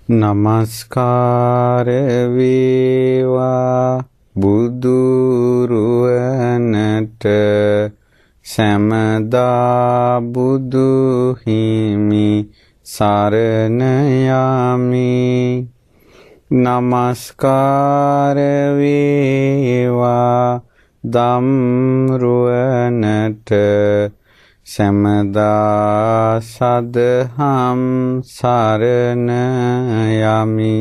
නමස්කාර වේවා බුදුරුවනට සෑමදා බුදු හිමි සරණ යමි. නමස්කාර වේවා ධම්රුවනට සෑමදා සදහම් සරණ යමි.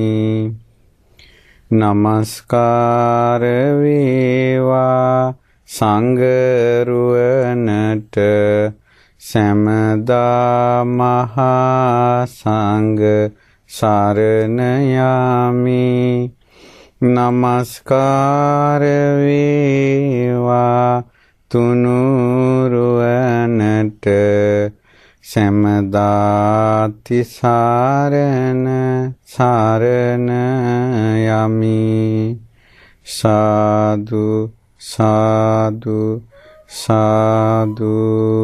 නමස්කාර වේවා සංඝරුවනට සෑමදා මහා සංඝ සරණ යමි. නමස්කාර වේවා තුනුරුවනට සෑමදා තිසරණ සරණ යමි. සාදු සාදු සාදු.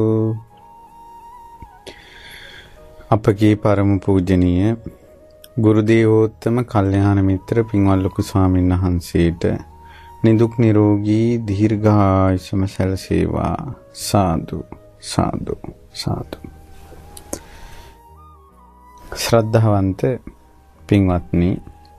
අපගේ පරම පූජනීය ගුරු දේවෝත්තම කල්යාණ මිත්‍ර පින්වත් ලොකු ස්වාමීන් වහන්සේට නිදුක් නිරෝගී දීර්ඝායුෂම සැලසේවා. සාදු සාදු සාදු. ශ්‍රද්ධාවන්ත පින්වත්නි,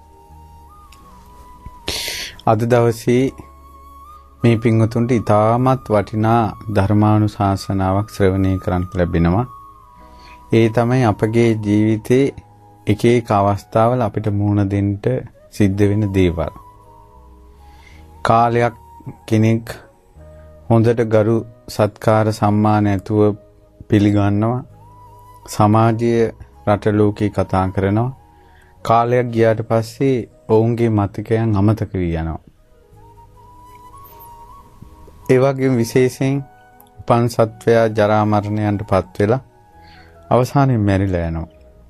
අද දවසේ මේ පින්වතුන්ට ඉතාමත් වටිනා ධර්මානුශාසනාවක් ශ්‍රවණය කරන්න ලැබෙනවා. ඒ තමයි අපගේ ජීවිතේ එක එක අවස්ථාවල අපිට මුහුණ දෙන්න සිද්ධ වෙන දේවල්. කාලයක් කෙනෙක් හොඳට ගරු සත්කාර සම්මාන ඇතුව පිළිගන්නවා. සමාජයේ රට ලෝකේ කතා කරනවා. කාලයක් ගියාට පස්සේ ඔවුන්ගේ මතකයන් අමතක වී යනවා. ඒ වගේම විශේෂයෙන් උපන් සත්වයා ජරා මරණයන්ට පත් වෙලා අවසානයේ මැරිලා යනවා.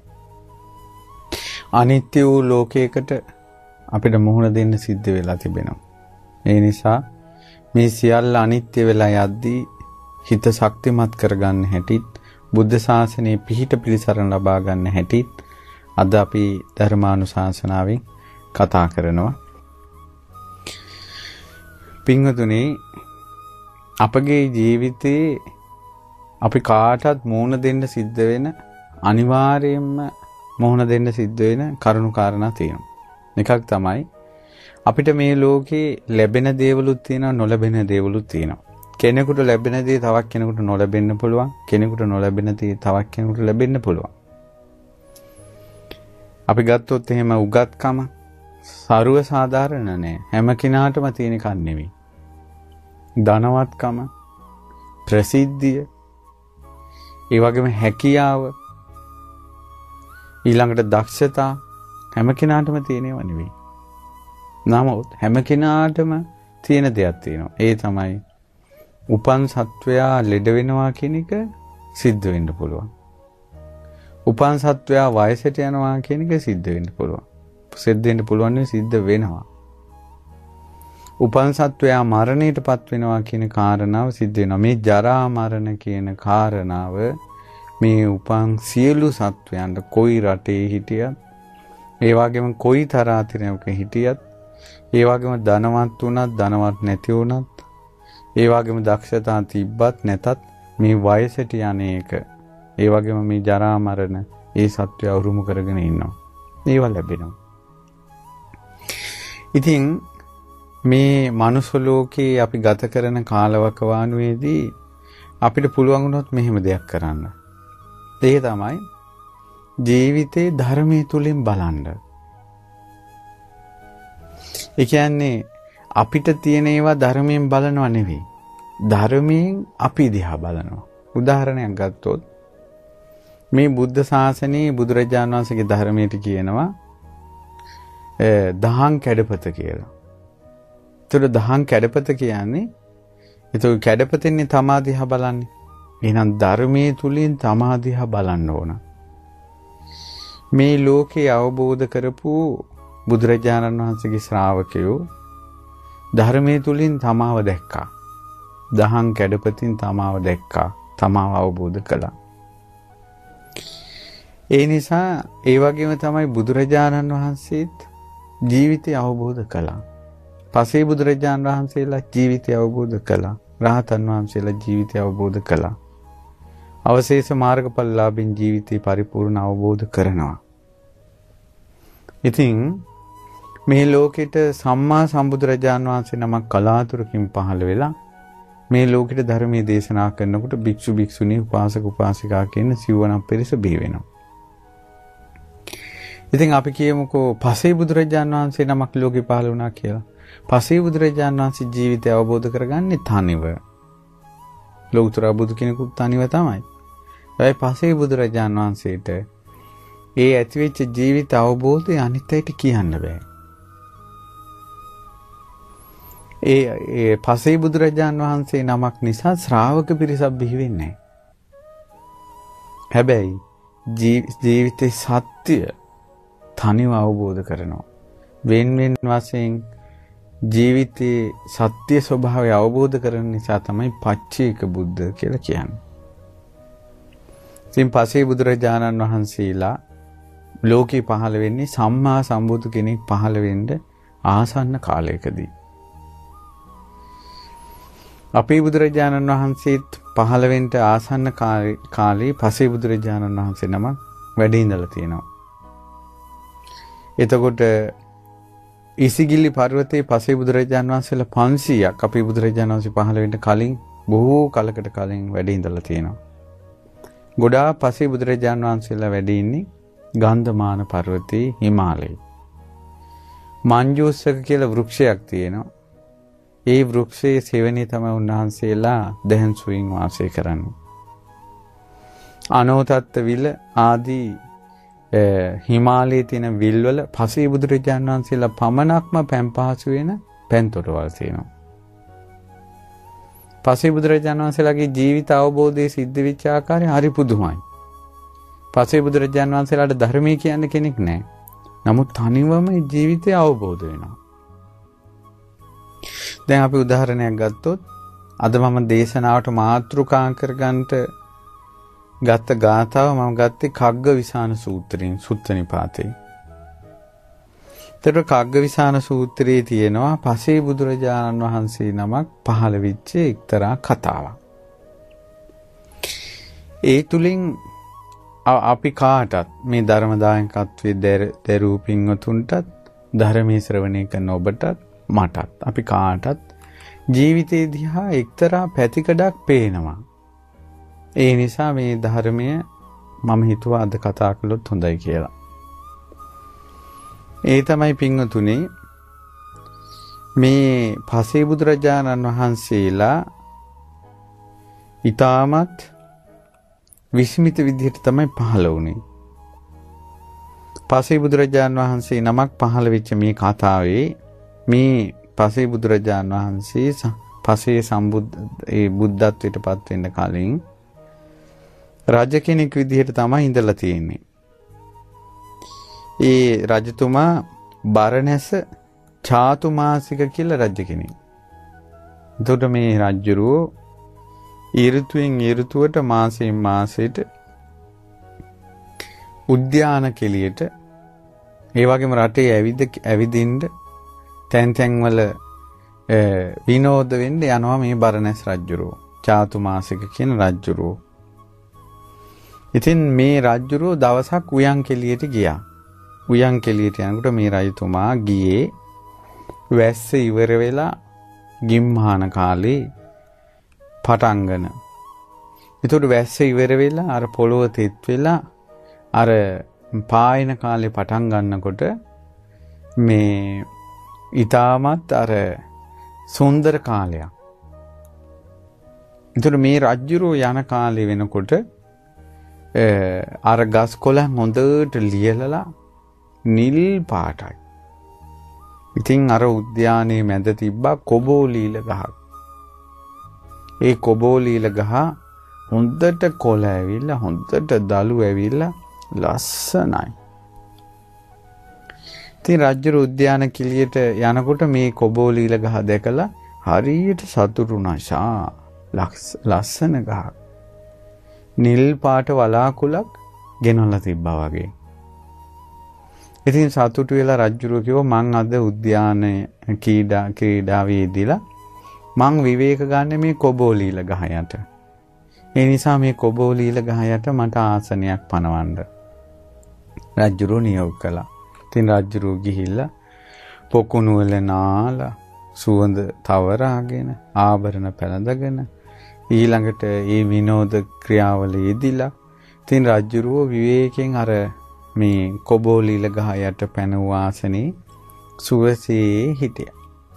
අනිත්‍ය වූ ලෝකයකට අපිට මුහුණ දෙන්න සිද්ධ වෙලා තිබෙනවා. ඒ නිසා මේ සියල්ල අනිත්‍ය වෙලා යද්දී හිත ශක්තිමත් කරගන්න හැටිත්, බුද්ධ ශාසනයේ පිහිට පිළිසරණ ලබා ගන්න හැටිත් අද අපි ධර්මානුශාසනාවෙන් කතා කරනවා. පින්වතුනි, අපගේ ජීවිතේ අපි කාටත් මුහුණ දෙන්න සිද්ධ වෙන, අනිවාර්යයෙන්ම මුහුණ දෙන්න සිද්ධ වෙන කරුණු කාරණා තියෙනවා. එකක් තමයි අපිට මේ ලෝකේ ලැබෙන දේවලුත් තියෙනවා, නොලැබෙන දේවලුත් තියෙනවා. කෙනෙකුට ලැබෙන දේ තවත් කෙනෙකුට නොලැබෙන්න පුළුවන්. කෙනෙකුට නොලැබෙන දේ තවත් කෙනෙකුට ලැබෙන්න පුළුවන්. අපි ගත්තොත් එහෙම උගත්කම සර්ව සාධාරණ නෑ. හැම කෙනාටම තියෙන එකක් නෙවෙයි. ධනවත්කම, ප්‍රසිද්ධිය, ඒ වගේම හැකියාව, ඊළඟට දක්ෂතා හැම කෙනාටම තියෙනව නෙවෙයි. නමුත් හැම කෙනාටම තියෙන දෙයක් තියෙනවා. ඒ තමයි උපන් සත්වයා ලෙඩ වෙනවා කියන එක සිද්ධ වෙන්න පුළුවන්. උපන් සත්වයා වයසට යනවා කියන එක සිද්ධ වෙන්න පුළුවන්. සිද්ධ වෙන්න පුළුවන් නෙවෙයි, සිද්ධ වෙනවා. උපන් සත්වයා මරණයටපත් වෙනවා කියන කාරණාව සිද්ධ වෙනවා. මේ ජරා මරණ කියන කාරණාව මේ උපන් සියලු සත්වයන්ට කොයි රටේ හිටියත්, ඒ වගේම කොයි තරාතිරයක හිටියත්, ඒ වගේම ධනවත් වුණත් ධනවත් නැති වුණත්, ඒ වගේම දක්ෂතා තිබ්බත් නැතත් මේ වයසට යන්නේක, ඒ වගේම මේ ජරා මරණ ඒ සත්වය උරුම කරගෙන ඉන්නවා. ඒවා ලැබෙනවා. ඉතින් මේ මනුස්ස ලෝකේ අපි ගත කරන කාලවකවානුවේදී අපිට පුළුවන් වුණොත් මෙහෙම දෙයක් කරන්න. ඒ තමයි ජීවිතේ ධර්මයේ තුලින් බලන්න. ඒ කියන්නේ අපිට තියෙන ඒවා ධර්මයෙන් බලනවා නෙවෙයි. ධර්මයෙන් අපි දිහා බලනවා. උදාහරණයක් ගත්තොත් මේ බුද්ධ ශාසනයේ බුදුරජාණන් වහන්සේගේ ධර්මයට කියනවා දහං කැඩපත කියලා. ඒතර දහං කැඩපත කියන්නේ, ඒතර කැඩපතෙන්නේ තමා දිහා බලන්නේ. එහෙනම් ධර්මයේ තුලින් තමා දිහා බලන්න ඕන. මේ ලෝකේ අවබෝධ කරපු බුදුරජාණන් වහන්සේගේ ශ්‍රාවකයෝ ධර්මයේ තුලින් තමාව දැක්කා. දහං කැඩපතින් තමාව දැක්කා. තමාව අවබෝධ කළා. ඒ නිසා ඒ වගේම තමයි බුදුරජාණන් වහන්සේත් ජීවිතය අවබෝධ කළා. පසේ බුදුරජාණන් වහන්සේලා ජීවිතය අවබෝධ කළා. රහතන් වහන්සේලා ජීවිතය අවබෝධ කළා. අවශේෂ මාර්ගඵලලාභින් ජීවිතේ පරිපූර්ණ අවබෝධ කරනවා. ඉතින් මේ ලෝකෙට සම්මා සම්බුදුරජාණන් වහන්සේ නමක් කලාතුරකින් පහළ වෙලා මේ ලෝකෙට ධර්මයේ දේශනා කරනකොට භික්ෂු භික්ෂුණී උපාසක උපාසිකා කියන සිව්වණක් පිරිස බිහි වෙනවා. ඉතින් අපි කියමුකෝ පසේ බුදුරජාණන් වහන්සේ නමක් ලෝකෙ පහළ වුණා කියලා. පසේ බුදුරජාණන් වහන්සේ ජීවිතය අවබෝධ කරගන්නේ තනිව. ලෞතර බුදු කෙනෙකුත් තනිව තමයි. ඒ පසේ බුදුරජාණන් වහන්සේට ඒ ඇතිවෙච්ච ජීවිත අවබෝධය අනිත් අයට කියන්න බෑ. ඒ පසේ බුදුරජාණන් වහන්සේ නමක් නිසා ශ්‍රාවක පිරිසක් බිහි වෙන්නේ නැහැ. හැබැයි ජීවිතේ සත්‍ය තනිව අවබෝධ කරනවා. වෙන වෙන වශයෙන් ජීවිතේ සත්‍ය ස්වභාවය අවබෝධ කරන නිසා තමයි පච්චේක බුද්ධ කියලා කියන්නේ. ඉතින් පසේ බුදුරජාණන් වහන්සේලා ලෝකේ පහළ වෙන්නේ සම්මා සම්බුදු කෙනෙක් පහළ වෙන්න ආසන්න කාලයකදී. අපේ බුදුරජාණන් වහන්සේත් පහළ වෙන්න ආසන්න කාලේ පසේ බුදුරජාණන් වහන්සේ නමක් වැඩ ඉඳලා තියෙනවා. එතකොට ඉසිගිලි පර්වතයේ පසේ බුදුරජාණන් වහන්සේලා 500ක් අපේ බුදුරජාණන් වහන්සේ පහළ වෙන්න කලින් බොහෝ කලකට කලින් වැඩ ඉඳලා තියෙනවා. ගොඩාක් පසේ බුදුරජාණන් වහන්සේලා වැඩ ඉන්නේ ගන්ධමාන පර්වතයේ හිමාලයේ. මංජූසක කියලා වෘක්ෂයක් තියෙනවා. ඒ වෘක්ෂයේ සෙවණේ තමයි උන්වහන්සේලා දැන් සුවින් වාසය කරන්නේ. අනෝතත්ත විල ආදී හිමාලයේ තියෙන විල්වල පසේ බුදුරජාණන් වහන්සේලා පමණක්ම පැන් පහසු වෙන පැන්තොටවල් තියෙනවා. පසේ බුදුරජාණන් වහන්සේලාගේ ජීවිත අවබෝධයේ සිද්ධ වෙච්ච ආකාරය හරි පුදුමයි. පසේ බුදුරජාණන් වහන්සේලාට ධර්මයේ කියන්න කෙනෙක් නැහැ. නමුත් තනිවම ජීවිතය අවබෝධ වෙනවා. දැන් අපි උදාහරණයක් ගත්තොත් අද මම දේශනාවට මාතෘකා කරගන්නට ගත්ත ගාථාව මම ගත්තේ කග්ගවිසාන සූත්‍රයෙන් සුත්ත නිපාතේ. ඒතර කග්ගවිසාන සූත්‍රයේ තියෙනවා පසේ බුදුරජාණන් වහන්සේ නමක් පහළ වෙච්ච එක්තරා කතාවක්. ඒ තුලින් අපි කාටත් මේ ධර්ම දායකත්වයේ දරූ පින්වතුන්ටත් ධර්මයේ ශ්‍රවණය කරන ඔබටත් මටත් අපි කාටත් ජීවිතේ දිහා එක්තරා පැතිකඩක් පේනවා. ඒ නිසා මේ ධර්මය මම හිතුවා අද කතා කළොත් හොඳයි කියලා. ඒ තමයි පින්වතුනි මේ පසේ බුදුරජාණන් වහන්සේලා ඊටමත් විස්මිත විදිහට තමයි පහළ වුණේ. පසේ බුදුරජාණන් වහන්සේ නමක් පහළ වෙච්ච මේ කතාවේ මේ පසේ බුදුරජාණන් වහන්සේ පසේ බුද්ධත්වයට පත් වෙන්න කලින් රජ කෙනෙක් විදිහට තමයි ඉඳලා තියෙන්නේ. ඒ රජතුමා බරණැස චාතුමාසික කියලා රජ කෙනෙක්. එතකොට මේ රජුරෝ ඍතුවෙන් ඍතුවට මාසෙන් මාසෙට උද්‍යාන කෙලියට ඒ වගේම රටේ ඇවිදින්න තැන් තැන් වල විනෝද වෙන්න යනවා මේ බරණැස් රජුරෝ චාතුමාසික කියන රජුරෝ. ඉතින් මේ රජුරෝ දවසක් උයන් කෙලියට ගියා. උයන් කෙලියට යනකොට මේ රජතුමා ගියේ වැස්ස ඉවර වෙලා ගිම්හාන කාලේ පටංගන. ඒතකොට වැස්ස ඉවර වෙලා අර පොළොව තෙත් වෙලා අර පායන කාලේ පටන් ගන්නකොට මේ ඊටමත් අර සුන්දර කාලයක්. ඒතකොට මේ රජුරෝ යන කාලේ වෙනකොට අර ගස් කොළන් හොඳට ලියලලා නිල් පාටයි. ඉතින් අර උද්‍යානයේ මැද තිබ්බා කොබෝලීල ගහක්. ඒ කොබෝලීල ගහ හොඳට කොළ ඇවිල්ලා හොඳට දළු ඇවිල්ලා ලස්සනයි. ඉතින් රජු උද්‍යාන කිලියට යනකොට මේ කොබෝලීල ගහ දැකලා හරියට සතුටුුණා. ලස්සන ගහක්. නිල් පාට වලාකුලක් ගෙනල්ලා තිබ්බා වගේ. ඉතින් සතුටු වෙලා රජුරෝ කිව්වා මං අද උද්‍යානයේ ක්‍රීඩාවේදීලා මං විවේක ගන්න මේ කොබෝලීල ගහ යට. ඒ නිසා මේ කොබෝලීල ගහ යට මට ආසනයක් පනවන්න. රජුරෝ නියෝග කළා. ඉතින් රජුරෝ ගිහිල්ලා පොකුණු වල නාලා සුවඳ තවරාගෙන ආභරණ පැළඳගෙන ඊළඟට ඒ විනෝද ක්‍රියාවල යෙදිලා ඉතින් රජුරෝ විවේකයෙන් අර මේ කොබෝලීල ගහ යට පැනවූ ආසනේ සුවසේ හිටියා.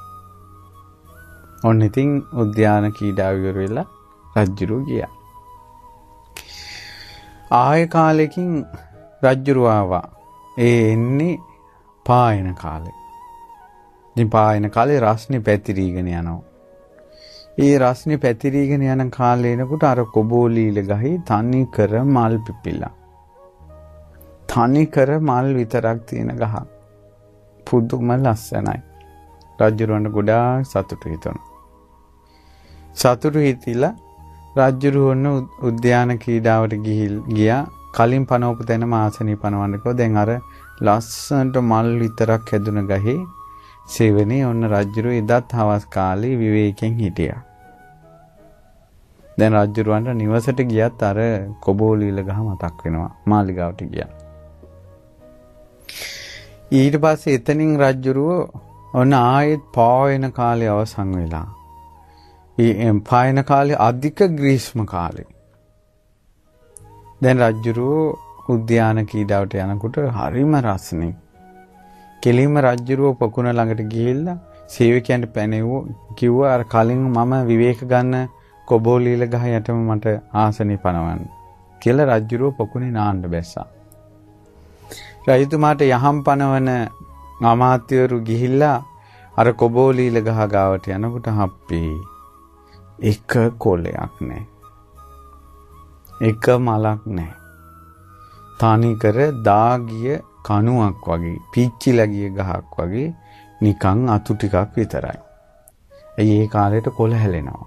ඔන්න ඉතින් උද්‍යාන ක්‍රීඩාව ඉවර වෙලා රජුරෝ ගියා. ආයෙ කාලෙකින් රජුරෝ ආවා. ඒ එන්නේ පායන කාලේ. ඉතින් පායන කාලේ රස්නේ පැතිරීගෙන යනවා. ඒ රස්නේ පැතිරීගෙන යන කාලේ එනකොට අර කොබෝලීල ගහේ තනි කර මල් පිපිලා. තනි කර මල් විතරක් තියෙන ගහ. පුදුම ලස්සනයි. රජුරවන්ට ගොඩාක් සතුටු හිතුණා. සතුටු හිතිලා රජුරවන්න උද්‍යාන ක්‍රීඩාවට ගියා. කලින් පනවපු තැන ආසනේ පනවන්න කිව්වා. දැන් අර ලස්සනට මල් විතරක් හැදුන ගහේ සෙවණේ ඔන්න රජුරෝ එදත් හවස් කාලේ විවේකයෙන් හිටියා. දැන් රජුරවන්ට නිවසට ගියත් අර කොබෝලීල ගහ මතක් වෙනවා. මාලිගාවට ගියා. ඊට පස්සේ එතනින් රජුරෝ ඔන්න ආයෙත් පායන කාලේ අවසන් වෙලා. ඒ පායන කාලේ අධික ග්‍රීෂ්ම කාලේ. දැන් රජුරෝ උද්‍යාන ක්‍රීඩාවට යනකොට හරිම රස්නේ. කෙලින්ම රජුරෝ පොකුණ ළඟට ගිහිල්ලා සේවකයන්ට පැනෙව්ව කිව්වා අර කලින් මම විවේක ගන්න කොබෝලීල ගහ යටම මට ආසනේ පනවන්න කියලා රජුරෝ පොකුණේ නාන්න බැස්සා. රජතුමාට යහම් පනවන අමාත්‍යවරු ගිහිල්ලා අර කොබෝලීල ගහ ගාවට යනකොට හප්පේ එක කොළයක් නැහැ. එක මලක් නැහැ. තනි කර දාගිය කණුවක් වගේ පිච්චිලා ගිය ගහක් වගේ නිකන් අතු ටිකක් විතරයි. ඒ කාලේට කොළ හැලෙනවා.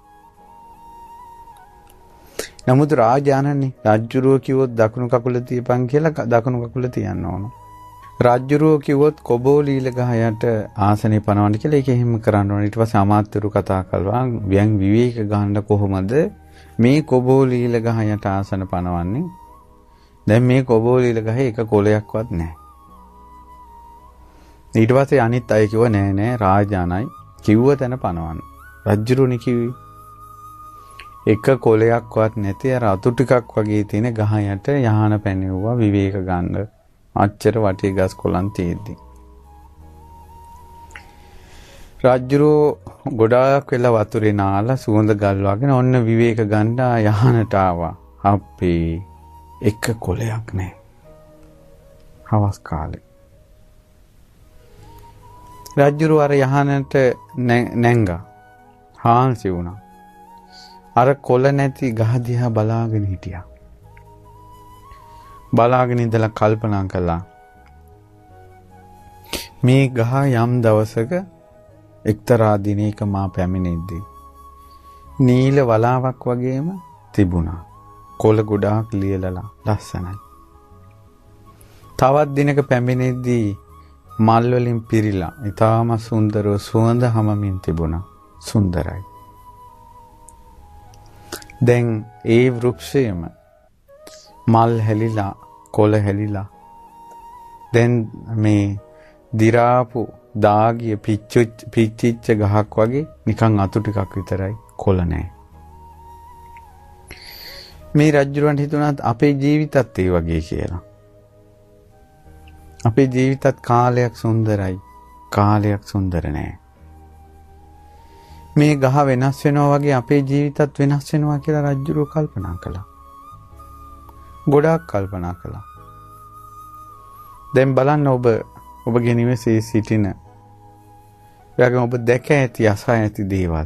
නමුත් රාජානන්නේ රජුරෝ කිව්වොත් දකුණු කකුල තියපන් කියලා දකුණු කකුල තියන්න ඕන. රජුරෝ කිව්වොත් කොබෝලීල ගහ යට ආසනේ පනවන්න කියලා ඒක එහෙම කරන්න ඕන. ඊට පස්සේ අමාත්‍යරු කතා කළා ව්‍යං විවේක ගන්න කොහොමද මේ කොබෝලීල ගහ යට ආසන පනවන්නේ? දැන් මේ කොබෝලීල ගහේ එක කොළයක්වත් නැහැ. ඊට පස්සේ අනිත් අය කිව්වා නෑ නෑ රාජානයි කිව්ව තැන පනවන්න. රජුරුනි කිව්වේ එක කොළයක්වත් නැති අර අතු ටිකක් වගේ තියෙන ගහ යට යහන පැනෙවුවා විවේක ගන්න. අච්චර වටේ ගස් කොළන් තියෙද්දි. රජුරෝ ගොඩාක් වෙලා වතුරේ නාලා සුවඳ ගල්වාගෙන ඔන්න විවේක ගන්න යහනට ආවා. අපේ එක කොළයක් නැහැ. හවස් කාලේ. රජුරෝ අර යහනට නැංගා. හාන්සි වුණා. අර කොළ නැති ගහ දිහා බලාගෙන හිටියා. බලාගෙන ඉඳලා කල්පනා කළා. මේ ගහ යම් දවසක එක්තරා දිනයක මා පැමිණෙද්දී නීල වලාවක් වගේම තිබුණා. කොළ ගොඩාක් ලියලලා ලස්සනයි. තවත් දිනක පැමිණෙද්දී මල් වලින් පිරීලා ඊටාම සුන්දරව සුවඳ හමමින් තිබුණා. සුන්දරයි. දැන් ඒ වෘක්ෂයේම මල් හැලිලා කොළ හැලිලා දැන් මේ දිරාපු දාගිය පිච්චිච්ච ගහක් වගේ නිකන් අතු ටිකක් විතරයි කොළ නැහැ. මේ රජුරවන්ට හිතුණා අපේ ජීවිතත් ඒ වගේ කියලා. අපේ ජීවිතත් කාලයක් සුන්දරයි කාලයක් සුන්දර නැහැ. මේ ගහ වෙනස් වෙනවා වගේ අපේ ජීවිතත් වෙනස් වෙනවා කියලා රජුරෝ කල්පනා කළා. ගොඩාක් කල්පනා කළා. දැන් බලන්න ඔබගේ නිවසේ සිටින එයාගේ ඔබ දැක ඇති අසා ඇති දේවල්.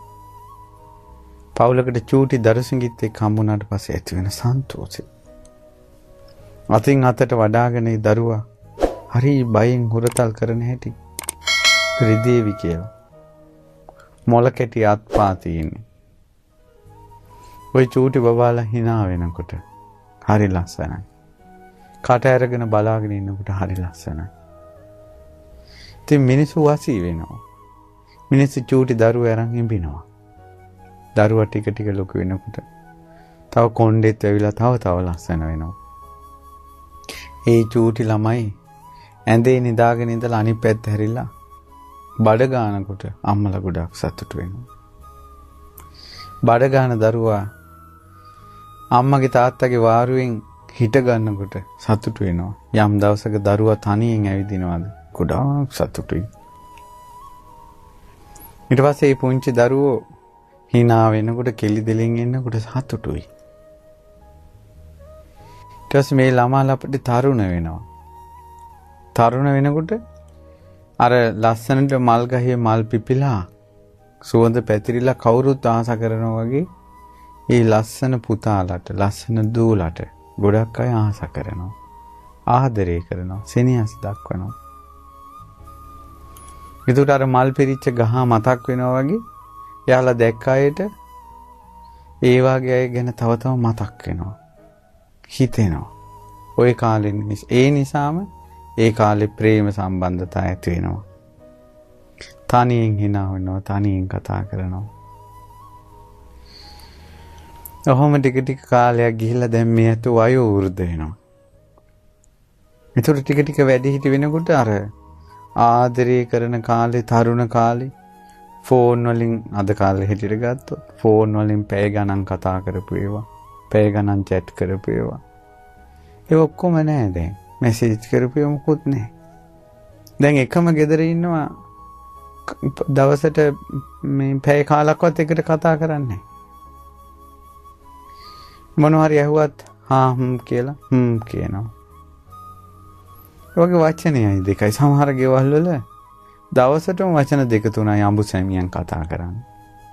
පවුලකට චූටි දරුසිඟිත් එක්ක හම්බුනාට පස්සේ ඇති වෙන සන්තෝෂය. අතින් අතට වඩාගෙන ඒ දරුවා හරි බයෙන් හුරතල් කරන හැටි රිදේවි කියලා. මොළ කැටි අත්පා තියෙන්නේ. ওই චූටි බබාලා hina වෙනකොට හරි ලස්සනයි. කට ඇරගෙන බලාගෙන ඉන්නකොට හරි ලස්සනයි. ඉතින් මිනිස්සු වසී වෙනවා. මිනිස්සු චූටි දරුවෝ අරන් ඉඹිනවා. දරුවා ටික ටික ලොකු වෙනකොට තව කොණ්ඩෙත් ඇවිල්ලා තව ලස්සන වෙනවා. ඒ චූටි ළමයි ඇඳේ නිදාගෙන ඉඳලා අනිත් පැත්ත හැරිලා බඩ ගන්නකොට අම්මලා ගොඩක් සතුටු වෙනවා. බඩ ගන්න දරුවා අම්මගේ තාත්තගේ වාරුවෙන් හිට ගන්නකොට සතුටු වෙනවා. යම් දවසක දරුවා තනියෙන් ඇවිදිනවාද ගොඩාක් සතුටුයි. ඊට පස්සේ මේ පුංචි දරුවෝ hina වෙනකොට කෙලි දෙලින් එනකොට සතුටුයි. ඊට පස්සේ මේ ළමා අපිට තරුණ වෙනවා. තරුණ වෙනකොට අර ලස්සනට මල් ගහේ මල් පිපිලා සුවඳ පැතිරිලා කවුරුත් ආස කරනවා වගේ ඒ ලස්සන පුතාලට ලස්සන දූලට ගොඩක් අය ආස කරනවා. ආදරය කරනවා. සෙනෙහස දක්වනවා. ඒකට අර මල් පිරිච්ච ගහ මතක් වෙනවා වගේ යාලා දැක්ක අයට ඒ වගේ අය ගැන තව මතක් වෙනවා. හිතෙනවා. ওই කාලේ ඒ නිසාම ඒ කාලේ ප්‍රේම සම්බන්ධතා ඇති වෙනවා. තනියෙන් hina වෙනවා, තනියෙන් කතා කරනවා. ඔහොම ටික කාලයක් ගිහිල්ලා දැන් මේ ඇතු වයෝ වෘද්ධ වෙනවා. ඒතර ටික වැඩි හිටි වෙනකොට අර ආදරය කරන කාලේ තරුණ කාලේ ෆෝන් වලින් අද කාලේ හිටියට ගත්තොත් ෆෝන් වලින් පැය ගණන් කතා කරපු ඒවා, පැය ගණන් chat කරපු ඒවා. ඒ ඔක්කොම නෑ දැන්. මැසේජ් කරපු ඒවා මොකුත් නෑ. දැන් එකම ගෙදර ඉන්නවා දවසට මේ පැය කාලක්වත් එකට කතා කරන්නේ නෑ. මොනවා හරි ඇහුවත් කියලා කියනවා. ඔයගේ වචනයයි දෙකයි. සමහර ගෙවල් වල දවසටම වචන දෙක තුනයි අඹු සැමියන් කතා කරන්නේ.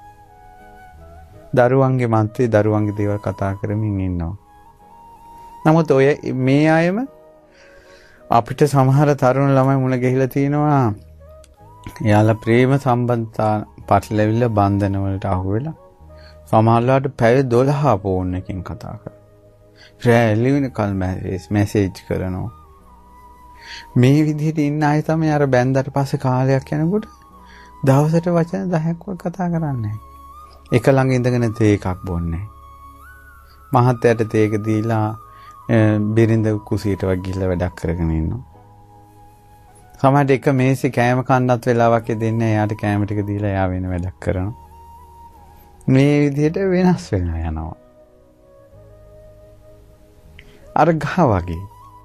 දරුවන්ගේ මන්ත්‍රී දරුවන්ගේ දේවල් කතා කරමින් ඉන්නවා. නමුත් ඔය මේ අයම අපිට සමහර තරුණ ළමයි මුණ ගැහිලා තිනවා. එයාලා ප්‍රේම සම්බන්ධතා පටලැවිල්ල බන්ධන වලට අහු වෙලා සමහරලාට පැය 12 ෆෝන් එකකින් කතා කරනවා. රැලි වෙනකල් මැසේජ් කරනවා. මේ විදිහට ඉන්න අය තමයි අර බැන්දට පස්සේ කාලයක් යනකොට දවසට වචන 10ක් කතා කරන්නේ. එක ළඟ ඉඳගෙන තේ එකක් බොන්නේ. මහත්තයාට තේක දීලා බිරිඳ කුසියට වක් ගිහලා වැඩක් කරගෙන ඉන්නවා. සමහරට එක මේසෙ කෑම කන්නත් වෙලාවක් දෙන්නේ එයාට කෑම ටික දීලා එයා වෙන වැඩක් කරනවා. මේ විදිහට වෙනස් වෙනවා යනවා. අර ගහ වගේ.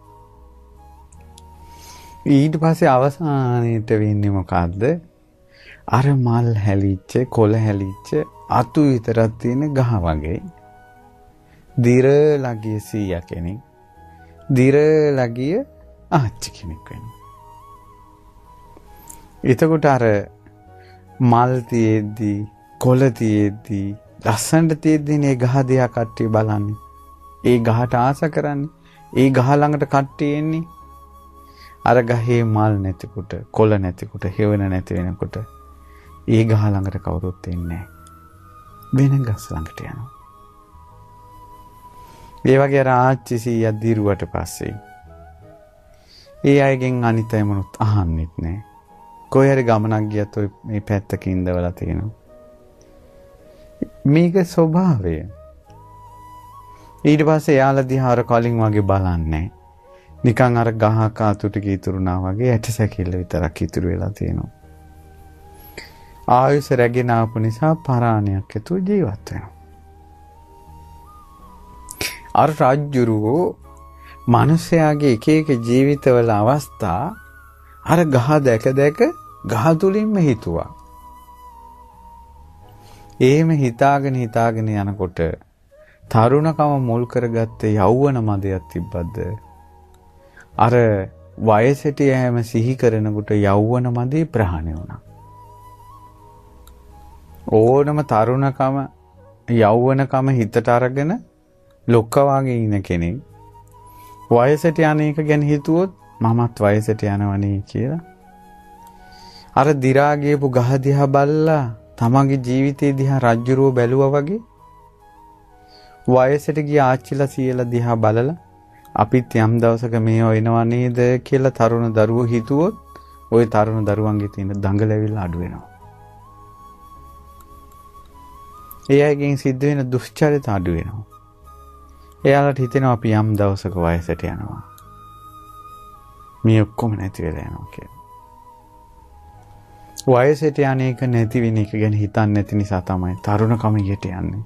ඊට පස්සේ අවසානයේට වෙන්නේ මොකද්ද? අර මල් හැලිච්ච, කොළ හැලිච්ච අතු විතරක් තියෙන ගහ වගේ. දිරලා ගිය සීයා කෙනෙක්, දිරලා ගිය ආච්චි කෙනෙක් වෙනවා. එතකොට අර මල් තියේදී, කොළ තියේදී, ලස්සනට තියේදී මේ ගහ දිහා කට්ටිය බලන්නේ. ඒ ගහට ආස කරන්නේ. ඒ ගහ ළඟට කට්ටිය එන්නේ. අර ගහේ මල් නැතිකොට, කොළ නැතිකොට, හේවන නැති වෙනකොට ඒ ගහ ළඟට කවුරුත් එන්නේ නැහැ. වෙන ගස් ළඟට යනවා. ඒ වගේ අර ආච්චි සීයා දිරුවට පස්සේ ඒ අයගෙන් අනිත් අය මොනවත් අහන්නෙත් නැහැ. කොහේ හරි ගමනක් ගියත් ඔය මේ පැත්තක ඉඳවලා තියෙනවා. මේක ස්වභාවය. ඊට පස්සේ යාලා දිහා අර කලින් වගේ බලන්නේ නිකන් අර ගහක අතු ටික ඉතුරුනා වගේ ඇට සැකිල්ල විතරක් ඉතුරු වෙලා තියෙනවා. ආයුෂ රැගෙන ආපු නිසා පරාණයක් ඇතුව ජීවත් වෙනවා. අර රාජ්‍යරුවෝ මිනිස්යාගේ එක එක ජීවිතවල අවස්ථා අර ගහ දැක ගහ තුලින්ම හිතුවා. එහෙම හිතාගෙන යනකොට තරුණකම මුල් කරගත්තේ යෞවන මදයක් තිබ්බද? අර වයසට යෑම සිහි කරනකොට යෞවන මදේ ප්‍රහාණය වුණා. ඕනම තරුණකම යෞවනකම හිතට අරගෙන ලොක්කා වගේ ඉන්න කෙනෙක් වයසට යන එක ගැන හිතුවොත් මමත් වයසට යනවනේ කියලා අර දි รา ගියපු ගහ දිහා බලලා තමන්ගේ ජීවිතේ දිහා රජ්ජුරුව බැලුවා වගේ වයසට ගිය ආච්චිලා සීයලා දිහා බලලා අපිත් යම් දවසක මේ වෙනවා නේද කියලා තරුණ දරුවෝ හිතුවොත් ওই තරුණ දරුවන්ගේ තියෙන දඟලැවිල්ල අඩු වෙනවා. ඒ අයගෙන් සිද්ධ වෙන දුෂ්චරිත අඩු වෙනවා. එයාලට හිතෙනවා අපි යම් දවසක වයසට යනවා. මේ ඔක්කොම නැති වෙලා යනවා කියලා. වයසට යන එක නැති වෙන එක ගැන හිතන්නේ නැති නිසා තමයි තරුණකම යට යන්නේ.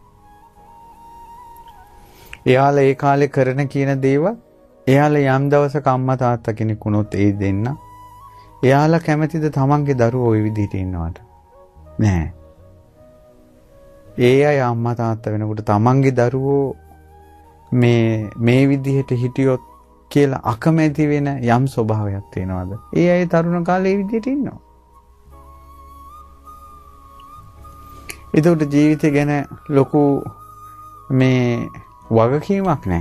එයාලා ඒ කාලේ කරන කියන දේවල් එයාලා යම් දවසක අම්මා තාත්තා කෙනෙක් වුණොත් ඒ දෙන්න එයාලා කැමතිද තමන්ගේ දරුවෝ ওই විදිහට ඉන්නවට? නෑ. ඒ අය අම්මා තාත්තා වෙනකොට තමන්ගේ දරුවෝ මේ විදිහට හිටියොත් කියලා අකමැති වෙන යම් ස්වභාවයක් තියෙනවද? ඒ අය තරුණ කාලේ මේ විදිහට ඉන්නවා. ඒකට ජීවිතය ගැන ලොකු මේ වගකීමක් නැහැ.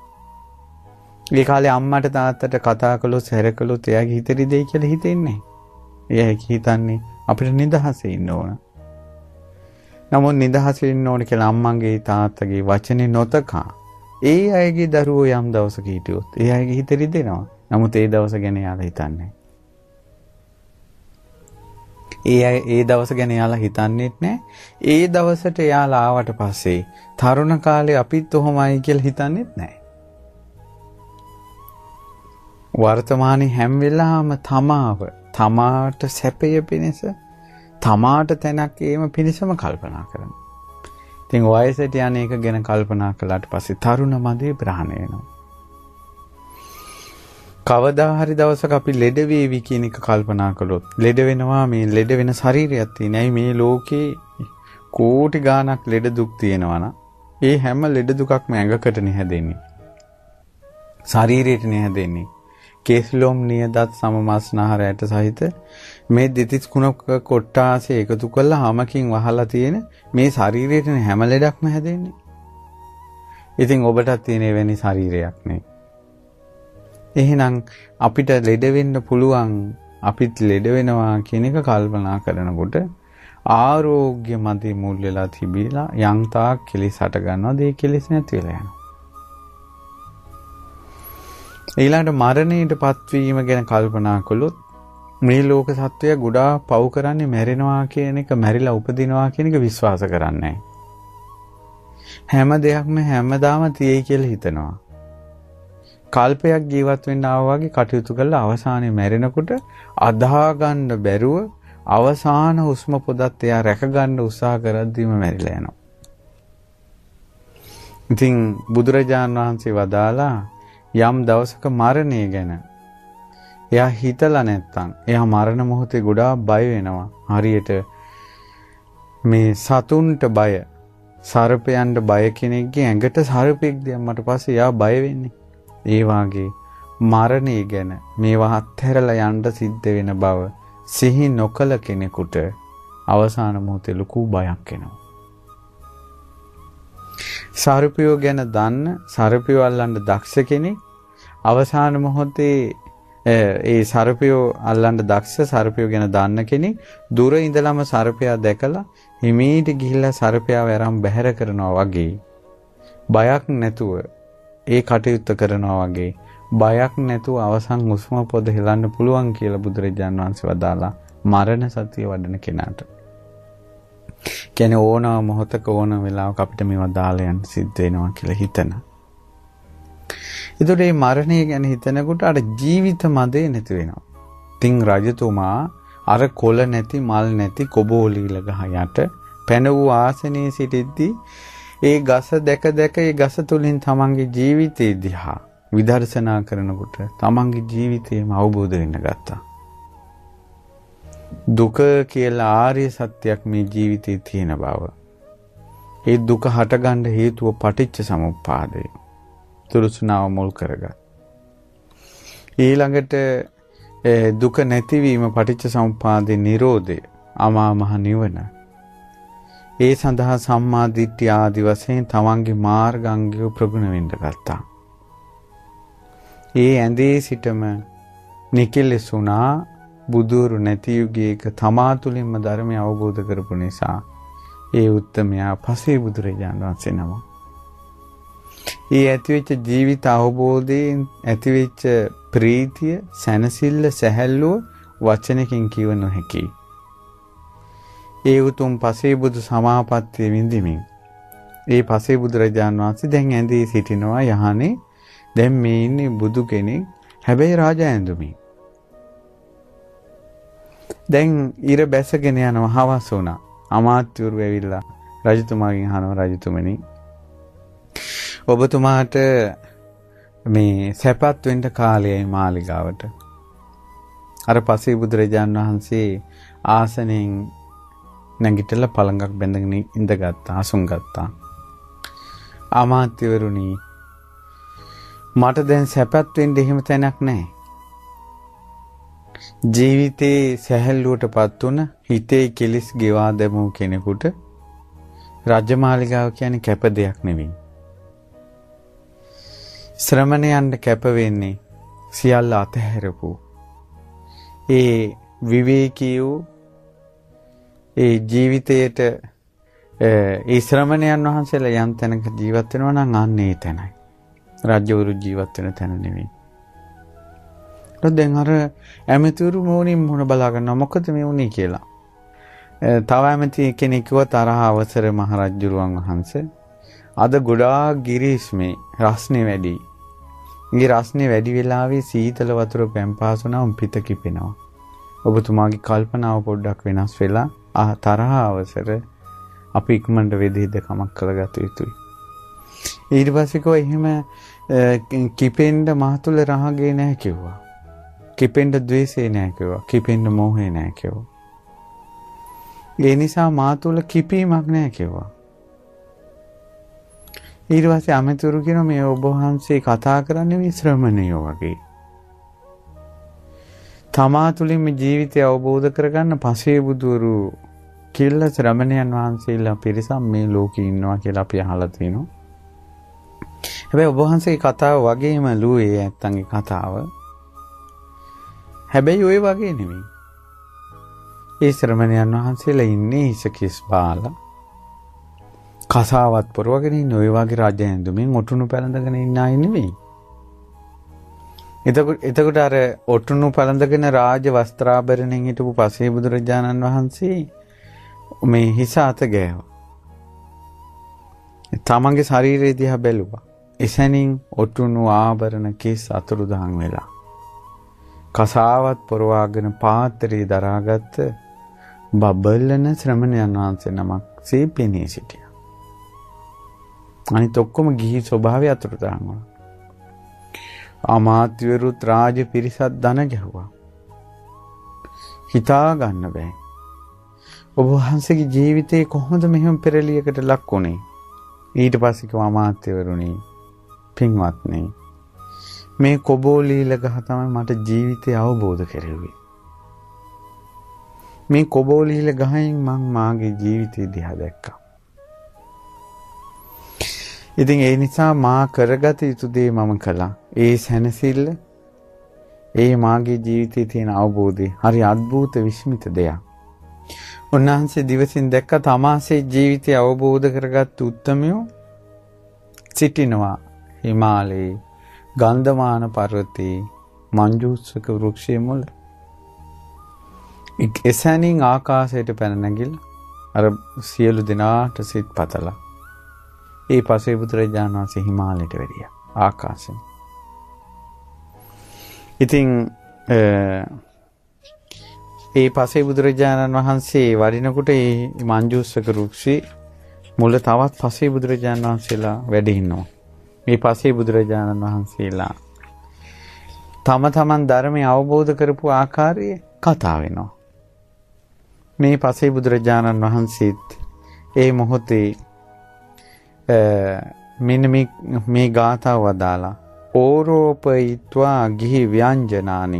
ඒ කාලේ අම්මට තාත්තට කතා කළොත් සැර කළොත් එයාගේ හිතේ දෙයි කියලා හිතෙන්නේ නැහැ. එයා හිතන්නේ අපිට නිදහසේ ඉන්න ඕන. නමුත් නිදහසේ ඉන්න ඕන කියලා අම්මගේ තාත්තගේ වචනේ නොතකා ඒ අයගේ දරුවෝ යම් දවසක හිටියොත් ඒ අයගේ හිතේ රිදෙනවා. නමුත් ඒ දවස ගැන යාලා හිතන්නේ ඒ දවස ගැන යාලා හිතන්නේත් නැහැ. ඒ දවසට යාලා ආවට පස්සේ තරුණ කාලේ අපිත් ඔහොමයි කියලා හිතන්නේත් නැහැ. වර්තමානයේ හැම වෙලාවම තමාට සැපය පිණිස තමාට තැනක් ඒම පිණිසම කල්පනා කරනවා. ඉතින් වයසට යන එක ගැන කල්පනා කළාට පස්සේ තරුණ මදේ ප්‍රහාණය වෙනවා. කවදා හරි දවසක අපි ලෙඩ වේවි කියන එක කල්පනා කළොත් ලෙඩ වෙනවා මේ ලෙඩ වෙන ශරීරයක් තියෙන. ඇයි මේ ලෝකේ කෝටි ගාණක් ලෙඩ දුක් තියෙනවා නම් ඒ හැම ලෙඩ දුකක්ම ඇඟකට නෙහැදෙන්නේ. ශරීරයට නෙහැදෙන්නේ. කේස්ලොම් නියදත් සමමස්නහර ඇට සහිත මේ දෙතිස් කුණක කොට්ටාසේ එකතු කරලා හැමකින් වහලා තියෙන මේ ශරීරයට හැම ලෙඩක්ම හැදෙන්නේ. ඉතින් ඔබටත් තියෙන එවැනි ශරීරයක් නේ. එහෙනම් අපිට ලෙඩ වෙන්න පුළුවන් අපිත් ලෙඩ වෙනවා කියන එක කල්පනා කරනකොට ආරෝග්‍ය මතේ මුල් වෙලා තිබිලා යම් තාක් කෙලෙස් හට ගන්නවා ඒ කෙලෙස් නැති වෙලා යනවා. ඊළඟට මරණයට පත්වීම ගැන කල්පනා කළොත් මේ ලෝක සත්වයා ගොඩාක් පව් කරන්නේ මැරෙනවා කියන එක මැරිලා උපදිනවා කියන එක විශ්වාස කරන්නේ හැම දෙයක්ම හැමදාම තියෙයි කියලා හිතනවා. කල්පයක් ජීවත් වෙන්න ආවා වගේ කටයුතු කරලා අවසානයේ මැරෙනකොට අදහා ගන්න බැරුව අවසාන හුස්ම පොදත් එයා රැක ගන්න උත්සාහ කරද්දීම මැරිලා යනවා. ඉතින් බුදුරජාණන් වහන්සේ වදාලා යම් දවසක මරණය ගැන එයා හිතලා නැත්තම් එයා මරණ මොහොතේ ගොඩාක් බය වෙනවා. හරියට මේ සතුන්ට බය, සර්පයන්ට බය කෙනෙක්ගේ ඇඟට සර්පෙක් දැම්මට පස්සේ එයා බය වෙන්නේ. ඒ වාගේ මරණය ගැන මේවා අත්හැරලා යන්න සිද්ධ වෙන බව සිහි නොකළ කෙනෙකුට අවසාන මොහොතේ ලොකු බයක් එනවා. සර්පයෝ ගැන දන්න, සර්පයෝ අල්ලන්න දක්ෂ කෙනෙක් අවසාන මොහොතේ ඒ සර්පයෝ අල්ලන්න දක්ෂ සර්පයෝ ගැන දන්න කෙනෙක් දුර ඉඳලම සර්පයා දැකලා හිමීට ගිහිල්ලා සර්පයාව අරන් බැහැර කරනවා වගේ බයක් නැතුව ඒ කටයුත්ත කරනවා වගේ බයක් නැතුව අවසන් හුස්ම පොද හෙලන්න පුළුවන් කියලා බුදුරජාණන් වහන්සේ වදාලා මරණ සතිය වඩන කෙනාට. කියන්නේ ඕනම මොහොතක ඕන වෙලාවක අපිට මේවා දාලා යන්න සිද්ධ වෙනවා කියලා හිතන. ඒතකොට මේ මරණය ගැන හිතනකොට අර ජීවිත මදේ නැති වෙනවා. තින් රජතුමා අර කොළ නැති මල් නැති කොබෝලීල ගහ යට පැන වූ ආසනයේ සිටිද්දී ඒ ගස දැක දැක ඒ ගස තුලින් තමන්ගේ ජීවිතය දිහා විදර්ශනා කරනකොට තමන්ගේ ජීවිතේම අවබෝධ වෙන්න ගත්තා. දුක කියලා ආර්ය සත්‍යයක් මේ ජීවිතේ තියෙන බව. ඒ දුක හටගන්න හේතුව පටිච්ච සමුප්පාදය. තුරුස්නාව මුල් කරගත්. ඊළඟට දුක නැතිවීම පටිච්ච සමුප්පාදේ නිරෝධය අමා මහ නිවන. ඒ සඳහා සම්මා දිට්ඨිය ආදි වශයෙන් තමන්ගේ මාර්ගාංගය ප්‍රගුණ වෙන්න ගත්තා. ඒ ඇඳේ සිටම නිකලෙසුණා බුදුරු නැති යුගයක තමා තුළින්ම ධර්මය අවබෝධ කරපු නිසා ඒ උත්තමයා පසේ බුදුරජාණන් වහන්සේ නම. ඒ ඇතිවෙච්ච ජීවිත අවබෝධයෙන් ඇතිවෙච්ච ප්‍රීතිය, සැනසෙල්ල, සැහැල්ලුව වචනකින් කිව නොහැකි. ඒ උතුම් පසේබුදු සමාපත්තිය විඳිමින් ඒ පසේබුදුරජාණන් වහන්සේ දැන් ඇඳී සිටිනවා යහනේ. දැන් මේ ඉන්නේ බුදු කෙනෙක්. හැබැයි රාජා ඇඳුමින්. දැන් ඉර බැසගෙන යනවා හවස වුණා. අමාත්‍යවරු ඇවිල්ලා රජතුමාගෙන් අහනවා රජතුමනි ඔබතුමාට මේ සැපත් වෙන්න කාලයයි මාලිගාවට. අර පසේ බුදුරජාණන් වහන්සේ ආසනෙන් නැගිටලා පළඟක් බැඳගෙන ඉඳගත්තා, අසුන් ගත්තා. අමාත්‍යවරුනි මට දැන් සැපත් වෙන්න එහෙම තැනක් නැහැ. ජීවිතේ සැහැල්ලුවටපත් වුණ හිතේ කෙලිස් ගෙවා දැමූ කෙනෙකුට රාජමාලිගාව කියන්නේ කැප දෙයක් නෙවෙයි. ශ්‍රමණයන්ට කැප වෙන්නේ සියල්ල අතහැරපු ඒ විවේකී වූ ඒ ජීවිතයට ඒ ශ්‍රමණයන් වහන්සේලා යම් තැනක ජීවත් වෙනවා නම් අන්න ඒ තැනයි. රාජ්‍යවරු ජීවත් වෙන තැන නෙවෙයි. දැන් අර ඇමතිවරු මොනින් මොන බලා ගන්නවා මොකද මේ උනේ කියලා. තව ඇමති කෙනෙක් කිව්වා තරහ අවසර මහරජුරුවන් වහන්සේ අද ගොඩාක් ගිරීස්මේ රස්නේ වැඩි. මේ රස්නේ වැඩි වෙලාවේ සීතල වතුර පැම්පාසුනම පිට කිපෙනවා. ඔබතුමාගේ කල්පනාව පොඩ්ඩක් වෙනස් වෙලා තරහ අවසර අපි ඉක්මනට වෙදෙහිද කමක් කරගත යුතුයි. ඊට පස්සේ කෝ එහෙම කිපෙන්න මහතුල රහගේ නැහැ කිව්වා. කිපෙන්න ද්වේෂේ නැහැ කිව්වා. කිපෙන්න මෝහේ නැහැ කිව්වා. ඒ නිසා මාතුල කිපීමක් නැහැ කිව්වා. ඊට පස්සේ අමතුරු කියන මේ ඔබ වහන්සේ කතා කරන්නේ මේ ශ්‍රමණයෝ වගේ. තමා තුළින් මේ ජීවිතය අවබෝධ කරගන්න පසේ බුදුරු කියලා ශ්‍රමණයන් වහන්සේලා පිරිසක් මේ ලෝකේ ඉන්නවා කියලා අපි අහලා තිනවා. හැබැයි ඔබ වහන්සේගේ කතාව වගේම ලුවේ නැත්තන්ගේ කතාව. හැබැයි ওই වගේ නෙමෙයි. ඒ ශ්‍රමණයන් වහන්සේලා ඉන්නේ ඉසකිස් බාලා කසාවත් පොරවගෙන ඉන්න ඔය වගේ රජ ඇඳුමින් ඔටුනු පැලඳගෙන ඉන්න අය නෙමෙයි. එතකොට අර ඔටුනු පැලඳගෙන රාජ වස්ත්‍රාභරණෙන් හිටපු පසේ බුදුරජාණන් වහන්සේ මේ හිස අත ගෑවා. තමන්ගේ ශරීරය දිහා බැලුවා. එසැනින් ඔටුනු ආභරණ කිස් අතුරුදහන් වෙලා. කසාවත් පොරවාගෙන පාත්‍රය දරාගත්ත බබලන ශ්‍රමණයන් වහන්සේ නමක් සේ පෙනී සිටියා. අනිත් ඔක්කොම ගිහි ස්වභාවය අතුරුදහන් වුණා. අමාත්‍යවරුත් රාජ පිරිසත් දන ගැහුවා. හිතා ගන්න බෑ. ඔබ වහන්සේගේ ජීවිතේ කොහොමද මෙහෙම පෙරලියකට ලක් වුනේ? ඊට පස්සේ කිව්වා අමාත්‍යවරුනි පින්වත්නි මේ කොබෝලීල ගහ තමයි මට ජීවිතය අවබෝධ කරගුවේ. මේ කොබෝලීල ගහෙන් මම මාගේ ජීවිතය දිහා දැක්කා. ඉතින් ඒ නිසා මා කරගත යුතු දේ මම කළා. ඒ සැනසෙල්ල ඒ මාගේ ජීවිතයේ තියෙන අවබෝධය හරි අద్భుත විස්මිත දෙයක්. උන්වහන්සේ දිවසින් දැක්ක තමාසේ ජීවිතය අවබෝධ කරගත් උත්තමයෝ සිටිනවා හිමාලයේ ගන්ධමාන පර්වතයේ මංජූස්වක වෘක්ෂයේ මුල. එසැනින් ආකාශයට පැන නැගිලා අර සියලු දෙනාට සිත් පතලා ඒ පසේ බුදුරජාණන් වහන්සේ හිමාලයට වැඩියා ආකාශයෙන්. ඉතින් ඒ පසේ බුදුරජාණන් වහන්සේ වඩිනකොට ඒ මංජූස්වක වෘක්ෂයේ මුල තවත් පසේ බුදුරජාණන් වහන්සේලා වැඩ ඉන්නවා. මේ පසේ බුදුරජාණන් වහන්සේලා තම තමන් ධර්මය අවබෝධ කරපු ආකාරය කතා වෙනවා. මේ පසේ බුදුරජාණන් වහන්සේත් ඒ මොහොතේ මෙන්න මේ ගාථාව වදාලා ඕරෝපයිත්වා ගිහි ව්‍යංජනානි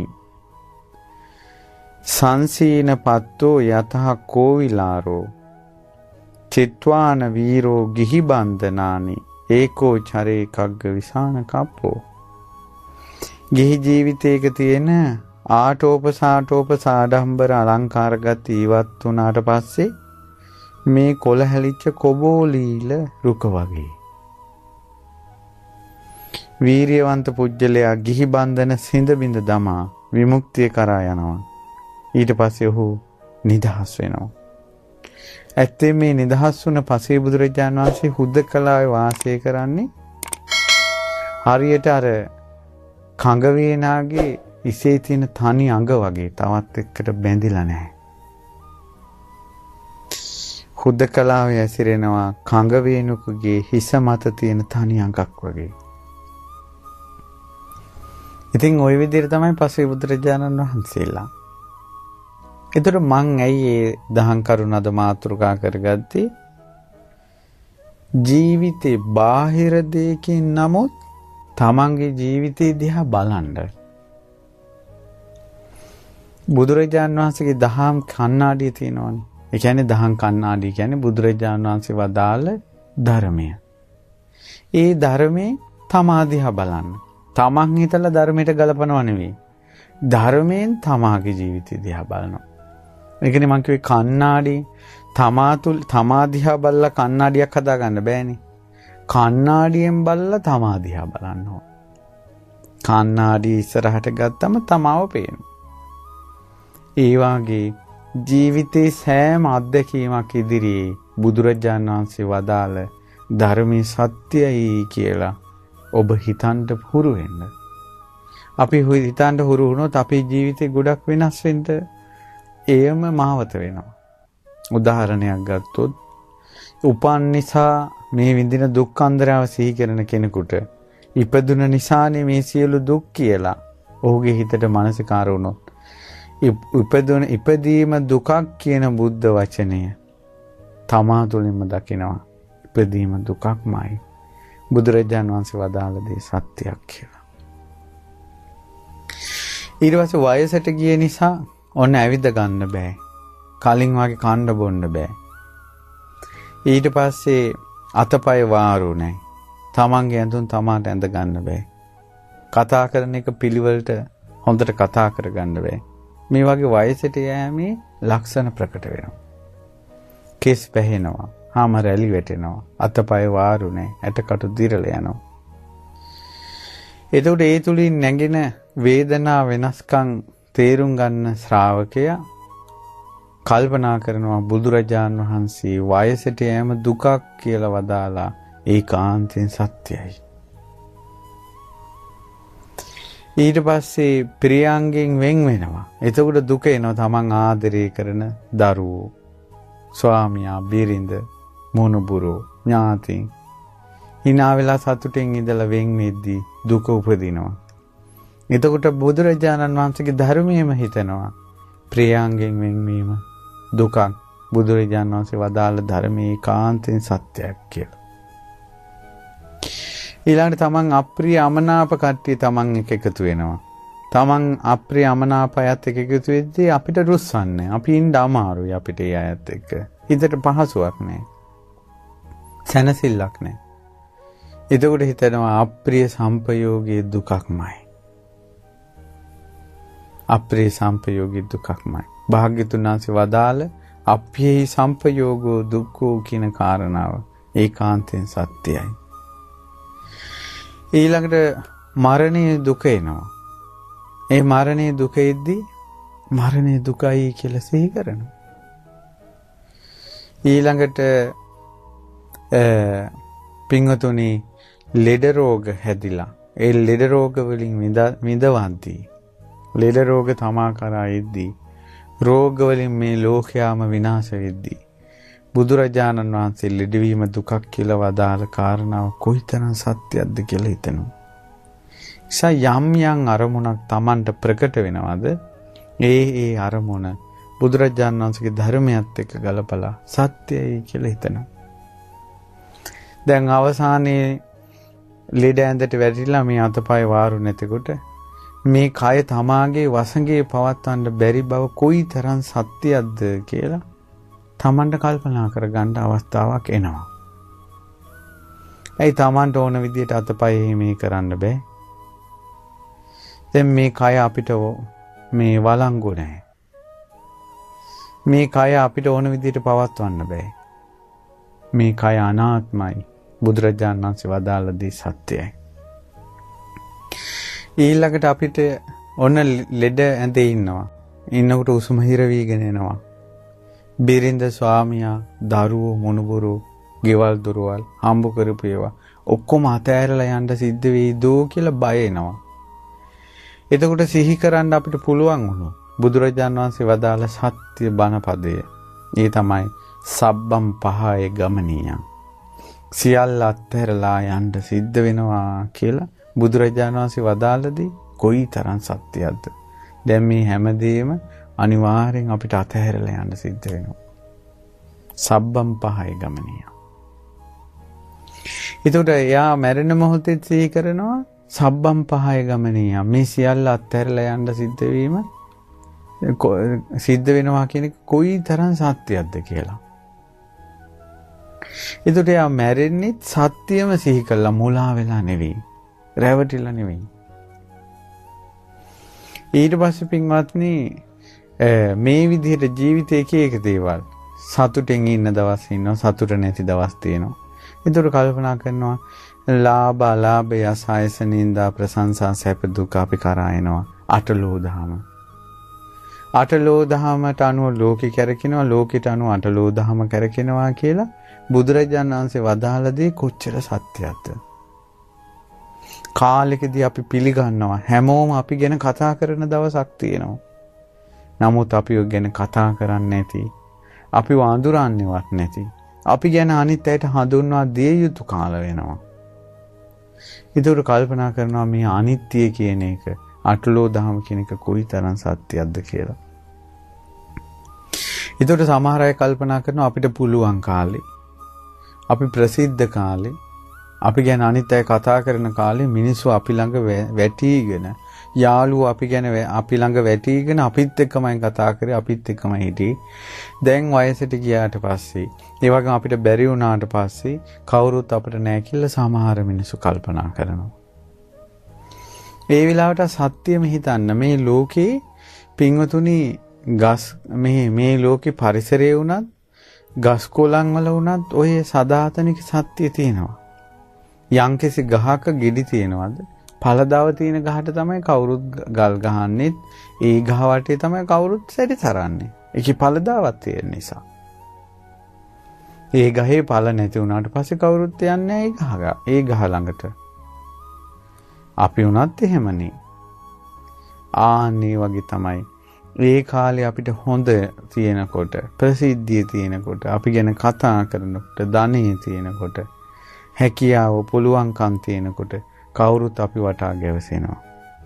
සංසීනපත්තෝ යතහ කෝවිලාරෝ චිත්වාන වීරෝ ගිහි බන්ධනානි ඒකෝ චරේ කග්ග විසාන කප්පෝ. ගිහි ජීවිතයක තියෙන ආටෝප සාඩම්බර අලංකාර ගති ඉවත් වුණාට පස්සේ මේ කොළ හැලිච්ච කොබෝලීල රුක වගේ. වීරියවන්ත පුජ්‍යලයා ගිහි බන්ධන සිඳ බිඳ දමා විමුක්තිය කරා යනවා. ඊට පස්සේ ඔහු නිදහස් වෙනවා. ඇත්තේ මේ නිදහස් වුණ පසේ බුදුරජාණන් වහන්සේ හුදකලාවේ වාසය කරන්නේ හරියට අර කඟ වේනාගේ ඉසේ තියෙන තනි අඟ වගේ තවත් එක්කට බැඳිලා නැහැ. හුදකලාවේ ඇසිරෙනවා කඟ වේනුකගේ හිස මත තියෙන තනි අඟක් වගේ. ඉතින් ওই විදිහට තමයි පසේ බුදුරජාණන් වහන්සේලා. ඒතර මං ඇයි ඒ දහම් කරුණ අද මාතෘකා කරගත්තේ? ජීවිතේ බාහිර දෙයකින් නමුත් තමන්ගේ ජීවිතය දිහා බලන්න. බුදුරජාණන් වහන්සේගේ දහම් කණ්ණාඩිය තියෙනවනේ. ඒ කියන්නේ දහම් කණ්ණාඩිය කියන්නේ බුදුරජාණන් වහන්සේ වදාළ ධර්මය. ඒ ධර්මයේ තමා දිහා බලන්න. තමන් හිතලා ධර්මයට ගලපනව නෙවෙයි. ධර්මයෙන් තමාගේ ජීවිතය දිහා බලනවා. ඒ කියන්නේ මං කිව්වේ කණ්ණාඩි තමා දිහා බලලා කණ්ණාඩියක් හදාගන්න බෑනේ. කණ්ණාඩියෙන් බලලා තමා දිහා බලන්න ඕන. කණ්ණාඩිය ඉස්සරහට ගත්තම තමාව පේනවා. ඒ වාගේ ජීවිතේ සෑම අත්දැකීමක් ඉදිරියේ බුදුරජාණන් වහන්සේ වදාළ ධර්මයේ සත්‍යයි කියලා ඔබ හිතන්න හුරු වෙන්න. අපි හිතන්න හුරු වුණොත් අපේ ජීවිතේ ගොඩක් වෙනස් වෙන්න එයම මාවත වෙනවා. උදාහරණයක් ගත්තොත් උපන් නිසා මේ විඳින දුක් අන්දරාව සිහි කරන කෙනෙකුට ඉපදුන නිසානේ මේ සියලු දුක් කියලා ඔහුගේ හිතට මානසිකාර වුණොත් ඉපදීම දුකක් කියන බුද්ධ වචනය තමා තුළින්ම දකිනවා. ඉපදීම දුකක්මයි. බුදුරජාණන් වහන්සේ වදාළ දේ සත්‍යයක් කියලා. ඊට පස්සේ වයසට ගිය නිසා ඔන්න ඇවිද ගන්න බෑ. කලින් වගේ කන්න බොන්න බෑ. ඊට පස්සේ අතපය වාරු නැහැ. තමන්ගේ ඇඳුම් තමාට ඇඳ ගන්න බෑ. කතා කරන එක පිළිවෙලට හොඳට කතා කරගන්න බෑ. මේ වගේ වයසට යෑමේ ලක්ෂණ ප්‍රකට වෙනවා. කෙස් පැහෙනවා, හාම රැලි වැටෙනවා, අතපය වාරු නැහැ, ඇටකටු දිරලා යනවා. එතකොට ඒ තුලින් නැගෙන වේදනා වෙනස්කම් තේරුම් ගන්න ශ්‍රාවකයා කල්පනා කරනවා බුදුරජාන් වහන්සේ වයසට යෑම දුකක් කියලා වදාලා ඒකාන්තයෙන් සත්‍යයි. ඊට පස්සේ ප්‍රියංගෙන් වෙන් වෙනවා. එතකොට දුක එනවා. තමන් ආදරය කරන දරුවෝ, ස්වාමියා, බිරිඳ, මොනුබුරෝ, ඥාතීන් hina වෙලා සතුටින් ඉඳලා වෙන් වෙද්දී දුක උපදිනවා. එතකොට බුදුරජාණන් වහන්සේගේ ධර්මයේම හිතනවා ප්‍රියංගෙන් වෙන්වීම දුකක්. බුදුරජාණන් වහන්සේ වදාළ ධර්මයේ කාන්තෙන් සත්‍යයක් කියලා. ඊළඟට තමන් අප්‍රිය අමනාප කට්ටිය තමන් එක්ක එකතු වෙනවා. තමන් අප්‍රිය අමනාප අයත් එක්ක එකතු වෙද්දී අපිට රුස්සන්නේ. අපි ඉන්න අමාරුයි අපිට ඒ අයත් එක්ක. හිතට පහසුවක් නැහැ. සැනසෙල්ලක් නැහැ. එතකොට හිතනවා අප්‍රිය සංපයෝගයේ දුකක්මයි. අප්‍රිය සංපයෝගී දුකක්මයි. භාග්‍යතුන් වහන්සේ වදාළ අප්‍රිය සංපයෝගෝ දුක්ඛෝ කියන කාරණාව ඒකාන්තයෙන් සත්‍යයි. ඊළඟට මරණයේ දුක එනවා. ඒ මරණයේ දුකෙද්දී මරණයේ දුකයි කියලා සිහි කරනවා. ඊළඟට පින්වතුනි ලෙඩ රෝග හැදිලා ඒ ලෙඩ රෝග වලින් විඳවන්ති. ලෙඩ රෝග තමා කරා එද්දී රෝග වලින් මේ ලෝකයාම විනාශ වෙද්දී බුදුරජාණන් වහන්සේ ලෙඩවීම දුකක් කියලා වදාළ කාරණාව කොයිතරම් සත්‍යයක්ද කියලා හිතනවා. යම් යම් අරමුණක් Tamanට ප්‍රකට වෙනවද? ඒ අරමුණ බුදුරජාණන් වහන්සේගේ ධර්මයත් එක්ක ගලපලා සත්‍යයි කියලා හිතනවා. දැන් අවසානයේ ලෙඩ ඇඳට වැටිලා මේ අතපය වාරු නැතකොට මේ කය තමාගේ වසඟේ පවත්වන්න බැරි බව කොයිතරම් සත්‍යයක්ද කියලා තමන්ට කල්පනා කරගන්න අවස්ථාවක් එනවා. ඇයි තමන්ට ඕන විදිහට අතපය මේ කරන්න බෑ? දැන් මේ කය අපිට මේ වළංගු නැහැ. මේ කය අපිට ඕන විදිහට පවත්වන්න බෑ. මේ කය අනාත්මයි. බුදුරජාණන් වහන්සේ වදාළ දේ සත්‍යයි. ඊළඟට අපිට ඔන්න ලෙඩ ඇඳේ ඉන්නවා. ඉන්නකොට උසුම හිර වීගෙන එනවා. බිරිඳ ස්වාමියා දරුවෝ මොනුබුරු ගෙවල් දොරවල් හම්බ කරපු ඒවා ඔක්කොම අතෑරලා යන්න සිද්ධ වෙයිදෝ කියලා බය එනවා. එතකොට සිහි කරන්න අපිට පුළුවන් වුණොත් බුදුරජාණන් වහන්සේ වදාළ සත්‍ය බණපදය. ඒ තමයි සබ්බම් පහය ගමනීය. සියල්ල අත්හැරලා යන්න සිද්ධ වෙනවා කියලා බුදුරජාණන් වහන්සේ වදාළදී කොයිතරම් සත්‍යයක්ද. දැන් මේ හැමදේම අනිවාර්යෙන් අපිට අතහැරලා යන්න සිද්ධ වෙනවා. සබ්බම් පහය ගමනීය. එතකොට එයා මැරෙන මොහොතේ සිහි කරනවා සබ්බම් පහය ගමනීය. මේ සියල්ල අත්හැරලා යන්න සිද්ධ වෙනවා කියන එක කොයිතරම් සත්‍යයක්ද කියලා. එතකොට එයා මැරෙන්නේ සත්‍යම සිහි කළා මුලා වෙලා නෙවෙයි. රැවටිලා නෙවෙයි. ඊට පස්සේ පින්වත්නි මේ විදිහට ජීවිතේ එක එක දේවල් සතුටෙන් ඉන්න දවස් ඉන්නවා සතුට නැති දවස් තියෙනවා. ඒතර කල්පනා කරනවා ලාභ අලාභ යසායස නින්දා ප්‍රශංසා සැප දුක අපි කරා එනවා. අටලෝ දහම. අටලෝ දහමට අනුව ලෝකෙ කැරකෙනවා ලෝකෙට අනුව අටලෝ දහම කැරකෙනවා කියලා බුදුරජාණන් වහන්සේ වදාළ දේ කොච්චර සත්‍යයක්ද? කාලෙකදී අපි පිළිගන්නවා හැමෝම අපි ගැන කතා කරන දවසක් තියෙනවා. නමුත් අපි ඔය ගැන කතා කරන්නේ නැති, අපි වඳුරන්නේවත් නැති, අපි ගැන අනිත් අයට හඳුන්වා දිය යුතු කාල වෙනවා. ඒකට කල්පනා කරනවා මේ අනිත්‍ය කියන එක, අටලෝ දහම කියන එක කොයිතරම් සත්‍යයක්ද කියලා. ඒකට සමහර අය කල්පනා කරනවා අපිට පුළුවන් කාලේ, අපි ප්‍රසිද්ධ කාලේ, අපි ගැන අනිත් අය කතා කරන කාලේ මිනිස්සු අපි ළඟ වැටිගෙන, යාළුවෝ අපි ගැන අපි ළඟ වැටිගෙන අපිත් එක්කමයි කතා කරේ, අපිත් එක්කමයි හිටියේ. දැන් වයසට ගියාට පස්සේ, ඒ වගේම අපිට බැරි වුණාට පස්සේ කවුරුත් අපිට නැහැ කියලා සමහර මිනිස්සු කල්පනා කරනවා. ඒ වෙලාවට සත්‍යම හිතන්න මේ ලෝකේ පින්වතුනි ගස් මේ ලෝකේ පරිසරයේ වුණත් ගස් කොළන් වල වුණත් ඔය සදාතනික සත්‍ය තියෙනවා. යම්කිසි ගහක ගෙඩි තියෙනවද? ඵලදාව තියෙන ගහට තමයි කවුරුත් ගල් ගහන්නෙත්, ඒ ගහ වටේ තමයි කවුරුත් සැරි තරන්නේ. ඒකේ ඵලදාවක් තියෙන නිසා. ඒ ගහේ ඵල නැති වුණාට පස්සේ කවුරුත් යන්නේ ඒ ගහ ළඟට. අපි වුණත් එහෙමනේ. ආන්නේ වගේ තමයි. ඒ කාලේ අපිට හොඳ තියෙනකොට, ප්‍රසිද්ධිය තියෙනකොට, අපි ගැන කතා කරනකොට, ධනෙ තියෙනකොට, හැකියාව පුළුවන්කම් තියෙනකොට කවුරුත් අපි වටා ගැවසෙනවා.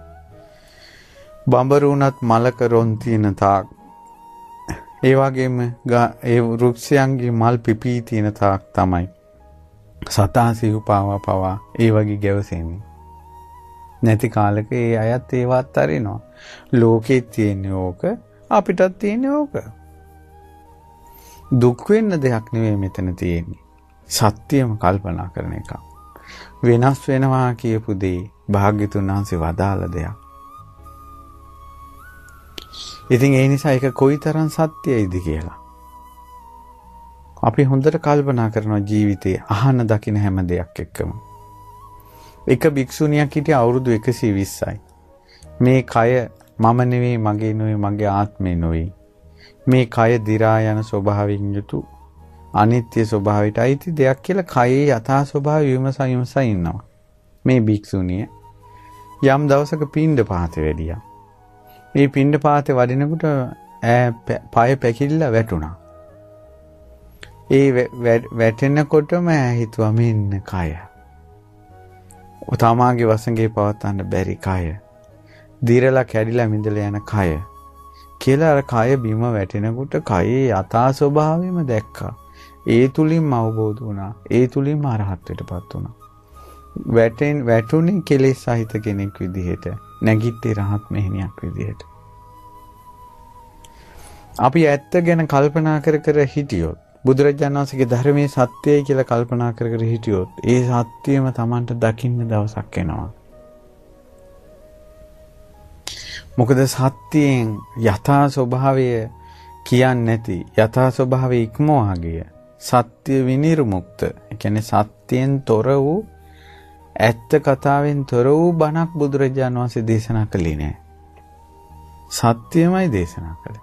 බඹරුණත් මලක රොන් තියෙන තාක්, ඒ වගේම ඒ වෘක්ෂයන්ගේ මල් පිපී තියෙන තාක් තමයි සතා සිව්පාවා පවා ඒ වගේ ගැවසෙන්නේ. නැති කාලෙක ඒ අයත් ඒවත් අරිනවා. ලෝකේ තියෙන ඕක, අපිටත් තියෙන ඕක. දුක් වෙන්න දෙයක් නෙවෙයි මෙතන තියෙන්නේ. සත්‍යම කල්පනා කරන එක. වෙනස් වෙනවා කියපු දේ භාග්‍යතුන් වහන්සේ වදාළ දෙයක්. ඉතින් ඒ නිසා ඒක කොයිතරම් සත්‍යයිද කියලා. අපි හොඳට කල්පනා කරනවා ජීවිතේ අහන දකින හැම දෙයක් එක්කම. එක භික්ෂුණියක් හිටිය අවුරුදු 120යි. මේ කය මම නෙවෙයි, මගේ නෙවෙයි, මගේ ආත්මේ නෙවෙයි. මේ කය දි รา යන ස්වභාවයෙන් යුතු අනිත්‍ය ස්වභාවයට අයිති දෙයක් කියලා කයේ යථා ස්වභාවය විමසා ඉන්නවා. මේ භික්ෂුණිය යම් දවසක පිණ්ඩපාතේ වැඩියා. මේ පිණ්ඩපාතේ වඩිනකොට පාය පැකිලිලා වැටුණා. ඒ වැටෙනකොටම හිතුවා මෙන්න කය. තමාගේ වසඟේ පවත්වන්න බැරි කය. දිරලා කැඩිලා මිදලා යන කය. කියලා අර කය බිම වැටෙනකොට කයේ යථා ස්වභාවයම දැක්කා. ඒ තුලින්ම අවබෝධ වුණා. ඒ තුලින්ම අරහත්ත්වයටපත් වුණා. වැටුනේ කෙලෙස් සහිත කෙනෙක් විදිහට, නැගිට්ටේ රහත් මෙහෙණියක් විදිහට. අපි ඇත්ත ගැන කල්පනා කර හිටියොත්, බුදුරජාණන් වහන්සේගේ ධර්මයේ සත්‍යයි කියලා කල්පනා කර හිටියොත්, ඒ සත්‍යයම Tamanට දකින්න දවසක් එනවා. මොකද සත්‍යයෙන් යථා ස්වභාවය කියන්නේ නැති, යථා ස්වභාවය ඉක්මවා ගිය, සත්‍ය විනිර්මුක්ත, ඒ කියන්නේ සත්‍යයෙන් තොර වූ ඇත්ත කතාවෙන් තොර වූ බණක් බුදුරජාණන් වහන්සේ දේශනා කළේ නෑ. සත්‍යමයි දේශනා කළේ.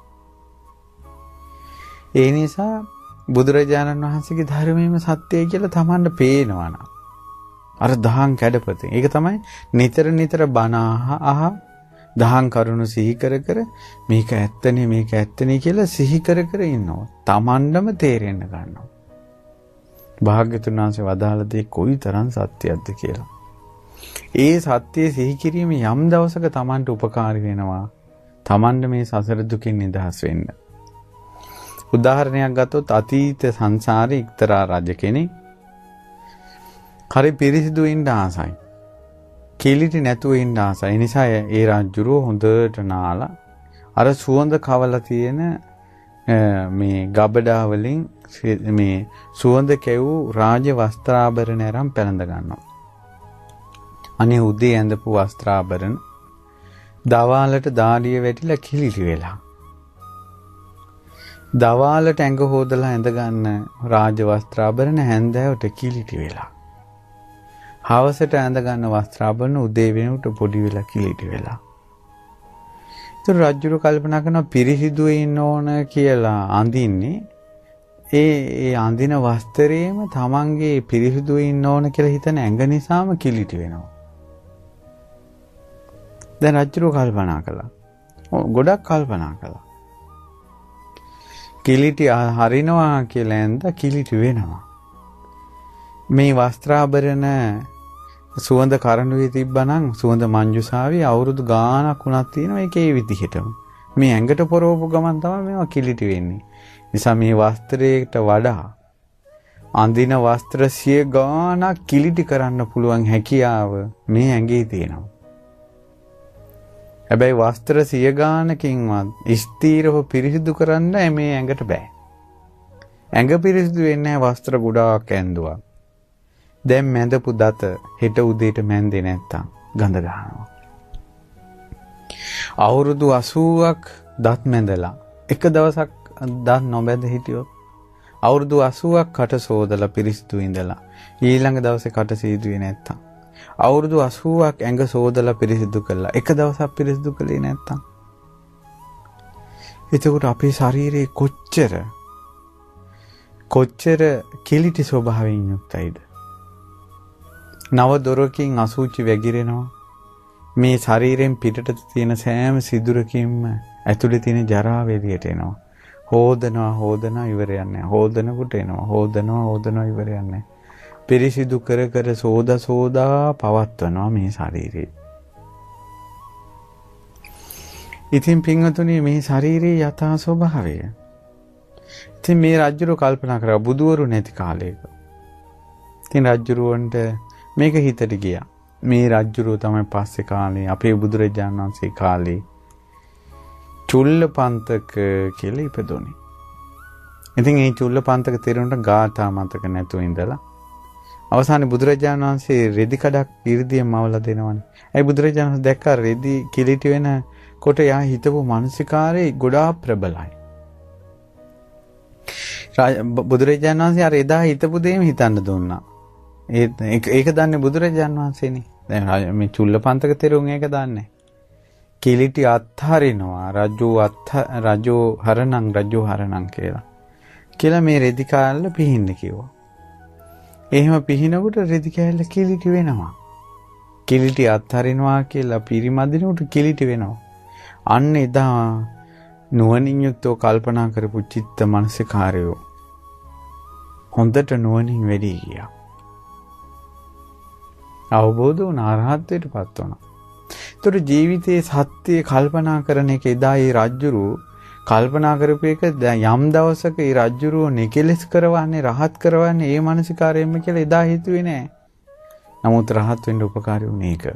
ඒ නිසා බුදුරජාණන් වහන්සේගේ ධර්මයේම සත්‍යයි කියලා Tamanට පේනවා නම් අර දහං කැඩපතේ. ඒක තමයි නිතර නිතර බණ අහ දහං කරුණු සිහි කර කර මේක ඇත්තනේ මේක ඇත්තනේ කියලා සිහි කර කර ඉන්නවා. Tamandම තේරෙන්න ගන්නවා. භාග්‍යතුන් වහන්සේ වදාළ දේ කොයිතරම් සත්‍යයක්ද කියලා. ඒ සත්‍යය සිහි කිරීම යම් දවසක Tamanට උපකාරී වෙනවා. Tamanට මේ සසර දුකින් නිදහස් වෙන්න. උදාහරණයක් ගත්තොත් අතීත සංසාරේ එක්තරා රජ කෙනෙක් හරි පිරිසිදු වෙන්න ආසයි. කිලිටි නැතුව ඉන්න ආසයි. ඒ නිසා ඒ රාජ්‍යරුව හොඳට නාලා අර සුවඳ කවලා තියෙන මේ ගබඩා වලින් මේ සුවඳ කැවූ රාජ වස්ත්‍රාභරණ අරන් පැලඳ ගන්නවා. අනේ උදේ ඇඳපු වස්ත්‍රාභරණ දවාලට දාඩිය වැටිලා කිලිටි වෙලා. දවාලට ඇඟ හොදලා ඇඳ ගන්න රාජ වස්ත්‍රාභරණ හැන්දෑවට කිලිටි වෙලා. හවසට ඇඳ ගන්න වස්ත්‍රාභරණ උදේ වෙනකොට පොඩි වෙලා කිලිටි වෙලා. ඒතර රජුරු කල්පනා කරනවා පිරිසිදු වෙන්න ඕන කියලා අඳින්නේ ඒ අඳින වස්ත්‍රයේම තමන්ගේ පිරිසිදු වෙන්න ඕන කියලා හිතන ඇඟ නිසාම කිලිටි වෙනවා. දැන් රජුරු කල්පනා කළා. ගොඩක් කල්පනා කළා. කිලිටි හරිනවා කියලා ඇඳ කිලිටි වෙනවා. මේ වස්ත්‍රාභරණ සුවඳ කරඬුවේ තිබ්බනම් සුවඳ මංජුසාවේ අවුරුදු ගාණක් වුණත් තියෙනවා ඒකේ විදිහටම. මේ ඇඟට පොරවපු ගමන් තමයි මේවා කිලිටි වෙන්නේ. නිසා මේ වස්ත්‍රයට වඩා අඳින වස්ත්‍ර 100 ගාණක් කිලිටි කරන්න පුළුවන් හැකියාව මේ ඇඟේ තියෙනවා. හැබැයි වස්ත්‍ර 100 ගාණකින්වත් ස්ථීරව පිරිසිදු කරන්න මේ ඇඟට බෑ. ඇඟ පිරිසිදු වෙන්නේ වස්ත්‍ර ගොඩාක් ඇඳුවා. දැන් මැදපු දත හෙට උදේට මැන්දේ නැත්තම් ගඳ ගන්නවා. අවුරුදු 80ක් දත් මැදලා එක දවසක් දත් නොබැඳ හිටියොත් අවුරුදු 80ක් කට සෝදලා පිරිසිදු ඉඳලා ඊළඟ දවසේ කට සීදුවේ නැත්තම් අවුරුදු 80ක් ඇඟ සෝදලා පිරිසිදු කළා එක දවසක් පිරිසිදු කළේ නැත්තම් එතකොට අපේ ශරීරයේ කොච්චර කිලිටි ස්වභාවයෙන් යුක්තයිද? නව දොරකින් අසුචි වැగిරෙනවා. මේ ශරීරයෙන් පිටට තියෙන සෑම සිදුරකින්ම ඇතුලේ තියෙන ජරාව එළියට එනවා. හොදනවා ඉවරයක් නැහැ. හොදනකොට එනවා. හොදනවා ඉවරයක් නැහැ. පිරිසිදු කර කර සෝදා පවත්වනවා මේ ශරීරය. ඉතින් පින්වතුනි මේ ශරීරයේ යථා ස්වභාවය. ඉතින් මේ රජුරු කල්පනා කරා බුදුවරු නැති කාලයක. ඉතින් රජුරුවන්ට මේක හිතට ගියා. මේ රජුරුව තමයි පස්සේ කාලේ අපේ බුදුරජාණන් වහන්සේ කාලේ චුල්ලපන්තක කියලා ඉපදුනේ. ඉතින් මේ චුල්ලපන්තක තේරුණට ගාථා මතක නැතුව ඉඳලා අවසානයේ බුදුරජාණන් වහන්සේ රෙදි කඩක් 이르දියෙන් මවලා දෙනවනේ. ඒ බුදුරජාණන් වහන්සේ දැක්ක රෙදි කිලිටි වෙන කොට යා හිතපු මානසිකාරේ ගොඩාක් ප්‍රබලයි. බුදුරජාණන් වහන්සේ අර එදා හිතපු දේම හිතන්න දුන්නා. ඒක දන්නේ බුදුරජාණන් වහන්සේනේ. දැන් මේ චුල්ලපන්තක තෙරුන් ඒක දන්නේ. කිලිටි අත්හරිනවා රජෝ හරණං කියලා මේ රෙදි කෑල්ල පිහින්න කිව්වා. එහෙම පිහිනකොට රෙදි කෑල්ල කිලිටි වෙනවා. කිලිටි අත්හරිනවා කියලා පිරිමදිනකොට කිලිටි වෙනවා. අන්න එදා නුවණින් යුක්තව කල්පනා කරපු චිත්ත මනසිකාරයෝ හොඳට නුවණින් වැඩි ගියා. අවබෝධ වුණ අරහත්ත්වයටපත් වුණා. ඒතර ජීවිතයේ සත්‍ය කල්පනා කරන එක එදා ඒ රජුරු කල්පනා කරපු එක යම් දවසක ඒ රජුරුව නිකලස් කරවන්නේ රහත් කරවන්නේ ඒ මානසිකාරයෙන්ම කියලා එදා හිතුවේ නෑ. නමුත් රහත් වෙන්න උපකාරී වුණේ ඒක.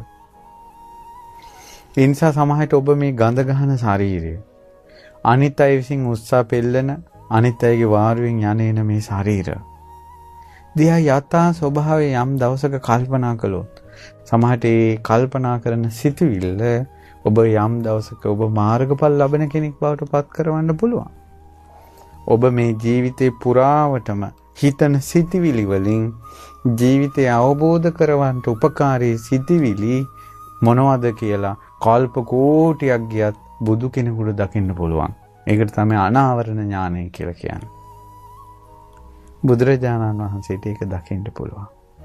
ඒ නිසා සමහරට ඔබ මේ ගඳ ගහන ශරීරය අනිත් අය විසින් උත්සාහ පෙළන අනිත් අයගේ වාරුවෙන් යන්නේන මේ ශරීරය දිහා යථා ස්වභාවය යම් දවසක කල්පනා කළොත් සමහරට ඒ කල්පනා කරන සිතුවිල්ල ඔබ යම් දවසක ඔබ මාර්ගඵල ලබන කෙනෙක් බවට පත් කරවන්න පුළුවන්. ඔබ මේ ජීවිතේ පුරාවටම හිතන සිතුවිලි වලින් ජීවිතය අවබෝධ කරවන්න උපකාරී සිටිවිලි මොනවද කියලා කල්ප කෝටියක් ගියත් බුදු කෙනෙකුට දකින්න පුළුවන්. ඒකට තමයි අනාවරණ ඥානය කියලා කියන්නේ. බුදුරජාණන් වහන්සේට ඒක දකින්න පුළුවන්.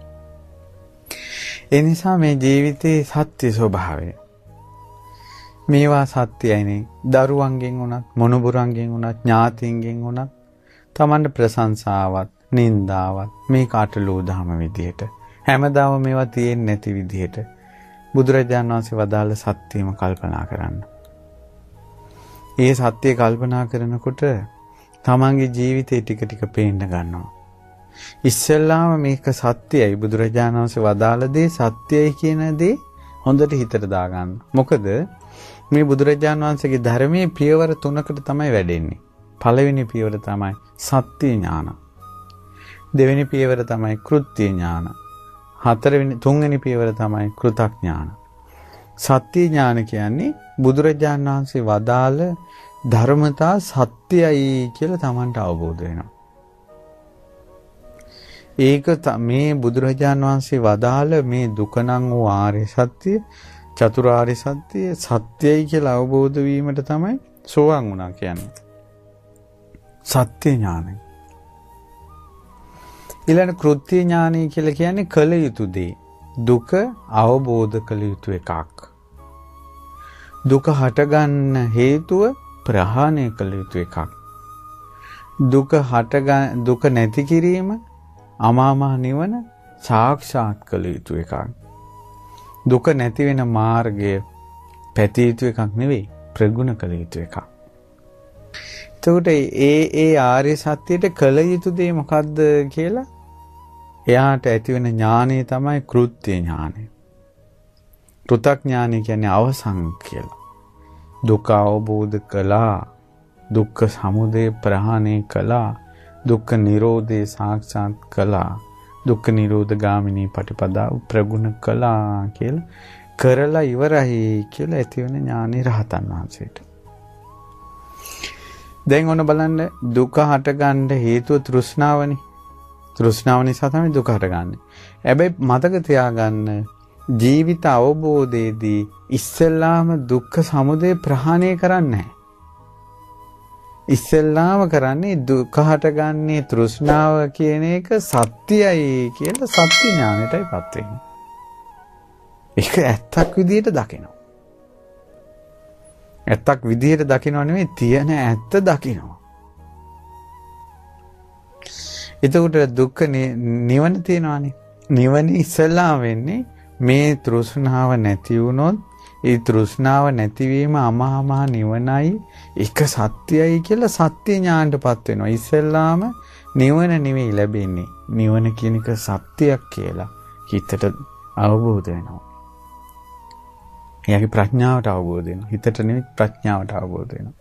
ඒ නිසා මේ ජීවිතයේ සත්‍ය ස්වභාවය මේවා සත්‍යයිනේ. දරුවන්ගෙන් වුණත්, මොනුබුරන්ගෙන් වුණත්, ඥාතීන්ගෙන් වුණත් තමන්ට ප්‍රශංසාවත්, නින්දාවත් මේ කාටලෝ දහම විදිහට හැමදාම මේවා තියෙන්නේ නැති විදිහට බුදුරජාණන් වහන්සේ වදාළ සත්‍යම කල්පනා කරන්න. ඒ සත්‍ය කල්පනා කරනකොට තමන්ගේ ජීවිතේ ටික ටික පේන්න ගන්නවා. ඉස්සෙල්ලාම මේක සත්‍යයි, බුදුරජාණන් වහන්සේ වදාළ දේ සත්‍යයි කියන දේ හොඳට හිතට දාගන්න. මොකද මේ බුදුරජාණන් වහන්සේගේ ධර්මයේ පියවර 3කට තමයි වැඩෙන්නේ. පළවෙනි පියවර තමයි සත්‍ය ඥාන. දෙවෙනි පියවර තමයි කෘත්‍ය ඥාන. තුන්වෙනි පියවර තමයි කෘතඥාන. සත්‍ය ඥාන කියන්නේ බුදුරජාණන් වහන්සේ වදාළ ධර්මතා සත්‍යයි කියලා Tamanට අවබෝධ වෙනවා. ඒක මේ බුදුරජාණන් වහන්සේ වදාළ මේ දුක නම් වූ ආර්ය සත්‍ය, චතුරාර්ය සත්‍ය සත්‍යයි කියලා අවබෝධ වීමට තමයි සෝවාන් වුණා කියන්නේ. සත්‍ය ඥානයි. ඊළඟ කෘත්‍ය ඥානය කියලා කියන්නේ කළ යුතු දේ. දුක අවබෝධ කළ යුතු එකක්. දුක හටගන්න හේතුව ප්‍රහාණය කළ යුතු එකක්. දුක නැති කිරීම අමා මහ නිවන සාක්ෂාත් කළ යුතු එකක්. දුක නැති වෙන මාර්ගය පැතිය යුතු එකක් නෙවෙයි, ප්‍රගුණ කළ යුතු එකක්. එතකොට ඒ ආර්ය සත්‍යයට කළ යුතු දේ මොකද්ද කියලා එයාට ඇතිවෙන ඥානය තමයි කෘත්‍ය ඥානය. කෘතඥානය කියන්නේ අවසන් කියලා. දුක අවබෝධ කළා, දුක්ඛ සමුදය ප්‍රහාණය කළා, දුක්ඛ නිරෝධය සාක්ෂාත් කළා, දුක්ඛ නිරෝධ ගාමිනී පටිපදාව ප්‍රගුණ කළා කියලා කරලා ඉවරයි කියලා ඇතිවෙන ඥානෙ රහතන් වහන්සේට. දැන් ඔන්න බලන්න, දුක හටගන්න හේතුව තෘෂ්ණාවනේ. තෘෂ්ණාව නිසා තමයි දුක හටගන්නේ. හැබැයි මතක තියාගන්න, ජීවිත අවබෝධයේදී ඉස්සෙල්ලාම දුක්ඛ සමුදය ප්‍රහාණය කරන්නේ නැහැ. ඉස්සෙල්ලාම කරන්නේ දුක හටගන්නේ තෘෂ්ණාව කියන එක සත්‍යයි කියලා සත්‍ය ඥානයටයිපත් වෙන්නේ. ඒක ඇත්තක් විදියට දකිනවා. ඇත්තක් විදියට දකිනව නෙවෙයි, තියෙන ඇත්ත දකිනවා. එතකොට දුක්ඛ නිවන තියෙනවානේ. නිවන ඉස්සෙල්ලාම වෙන්නේ මේ තෘෂ්ණාව නැති වුණොත්, ඒ තෘෂ්ණාව නැතිවීම අමහා මහ නිවනයි, එක සත්‍යයි කියලා සත්‍ය ඥානටපත් වෙනවා. ඉස්සෙල්ලාම නිවන නෙවෙයි ලැබෙන්නේ, නිවන කියන එක සත්‍යයක් කියලා හිතට අවබෝධ වෙනවා. එයාගේ ප්‍රඥාවට අවබෝධ වෙනවා. හිතට නෙවෙයි ප්‍රඥාවට අවබෝධ වෙනවා.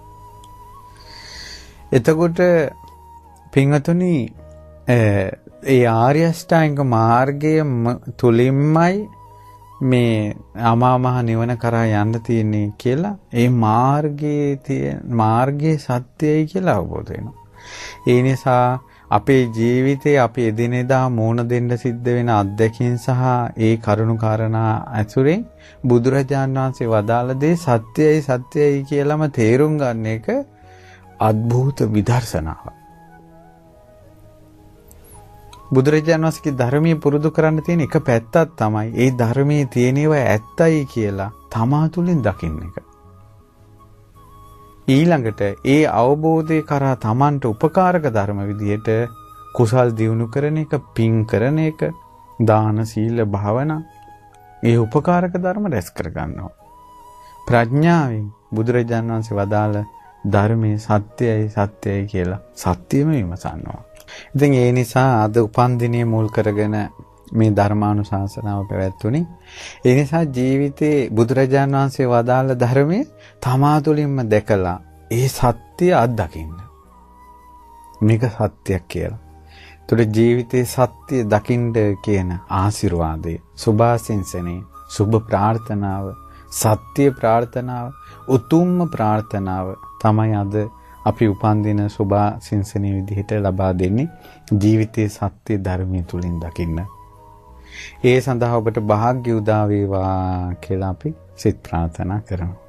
එතකොට පින්වතුනි, ඒ ආර්ය අෂ්ටාංග මාර්ගය තුලින්මයි මේ අමා මහ නිවන කරා යන්න තියෙන්නේ කියලා ඒ මාර්ගයේ සත්‍යයි කියලා අවබෝධ වෙනවා. ඒ නිසා අපේ ජීවිතේ අපි එදිනෙදා මෝන දෙන්න සිද්ධ වෙන අත්දැකීම් සහ ඒ කරුණු කාරණා ඇසුරෙන් බුදුරජාණන් වහන්සේ වදාළ දේ සත්‍යයි කියලාම තේරුම් ගන්න එක අద్භූත විදර්ශනාවක්. බුදුරජාණන් වහන්සේගේ ධර්මයේ පුරුදු කරන්න තියෙන එක පැත්තක් තමයි ඒ ධර්මයේ තියෙනවා ඇත්තයි කියලා තමා තුළින් දකින්න එක. ඊළඟට ඒ අවබෝධය කරා තමන්ට උපකාරක ධර්ම විදියට කුසල් දියුණු කරන එක, පින් කරන එක, දාන සීල භාවනා, ඒ උපකාරක ධර්ම රැස් කර ගන්නවා. ප්‍රඥාවෙන් බුදුරජාණන් වහන්සේ වදාළ ධර්මයේ සත්‍යයි කියලා සත්‍යම විමසනවා. ඉතින් ඒ නිසා අද උපන්දිනයේ මුල් කරගෙන මේ ධර්මානුශාසනාව පැවැත්වුණේ. ඒ නිසා ජීවිතේ බුදුරජාණන් වහන්සේ වදාළ ධර්මයේ තමා තුළින්ම දැකලා ඒ සත්‍ය අත්දකින්න. මේක සත්‍යයක් කියලා. ඒතර ජීවිතේ සත්‍ය දකින්න කියන ආශිර්වාදය, සුභාසින්සනේ, සුභ ප්‍රාර්ථනාව, සත්‍ය ප්‍රාර්ථනාව, උතුම්ම ප්‍රාර්ථනාව තමයි අද අපි උපන් දින සුභා සින්සනීය විදිහට ලබා දෙන්නේ ජීවිතයේ සත්‍ය ධර්මයේ තුලින් දකින්න. ඒ සඳහා ඔබට වාග්ය උදා වේවා කියලා අපි සිත ප්‍රාර්ථනා කරනවා.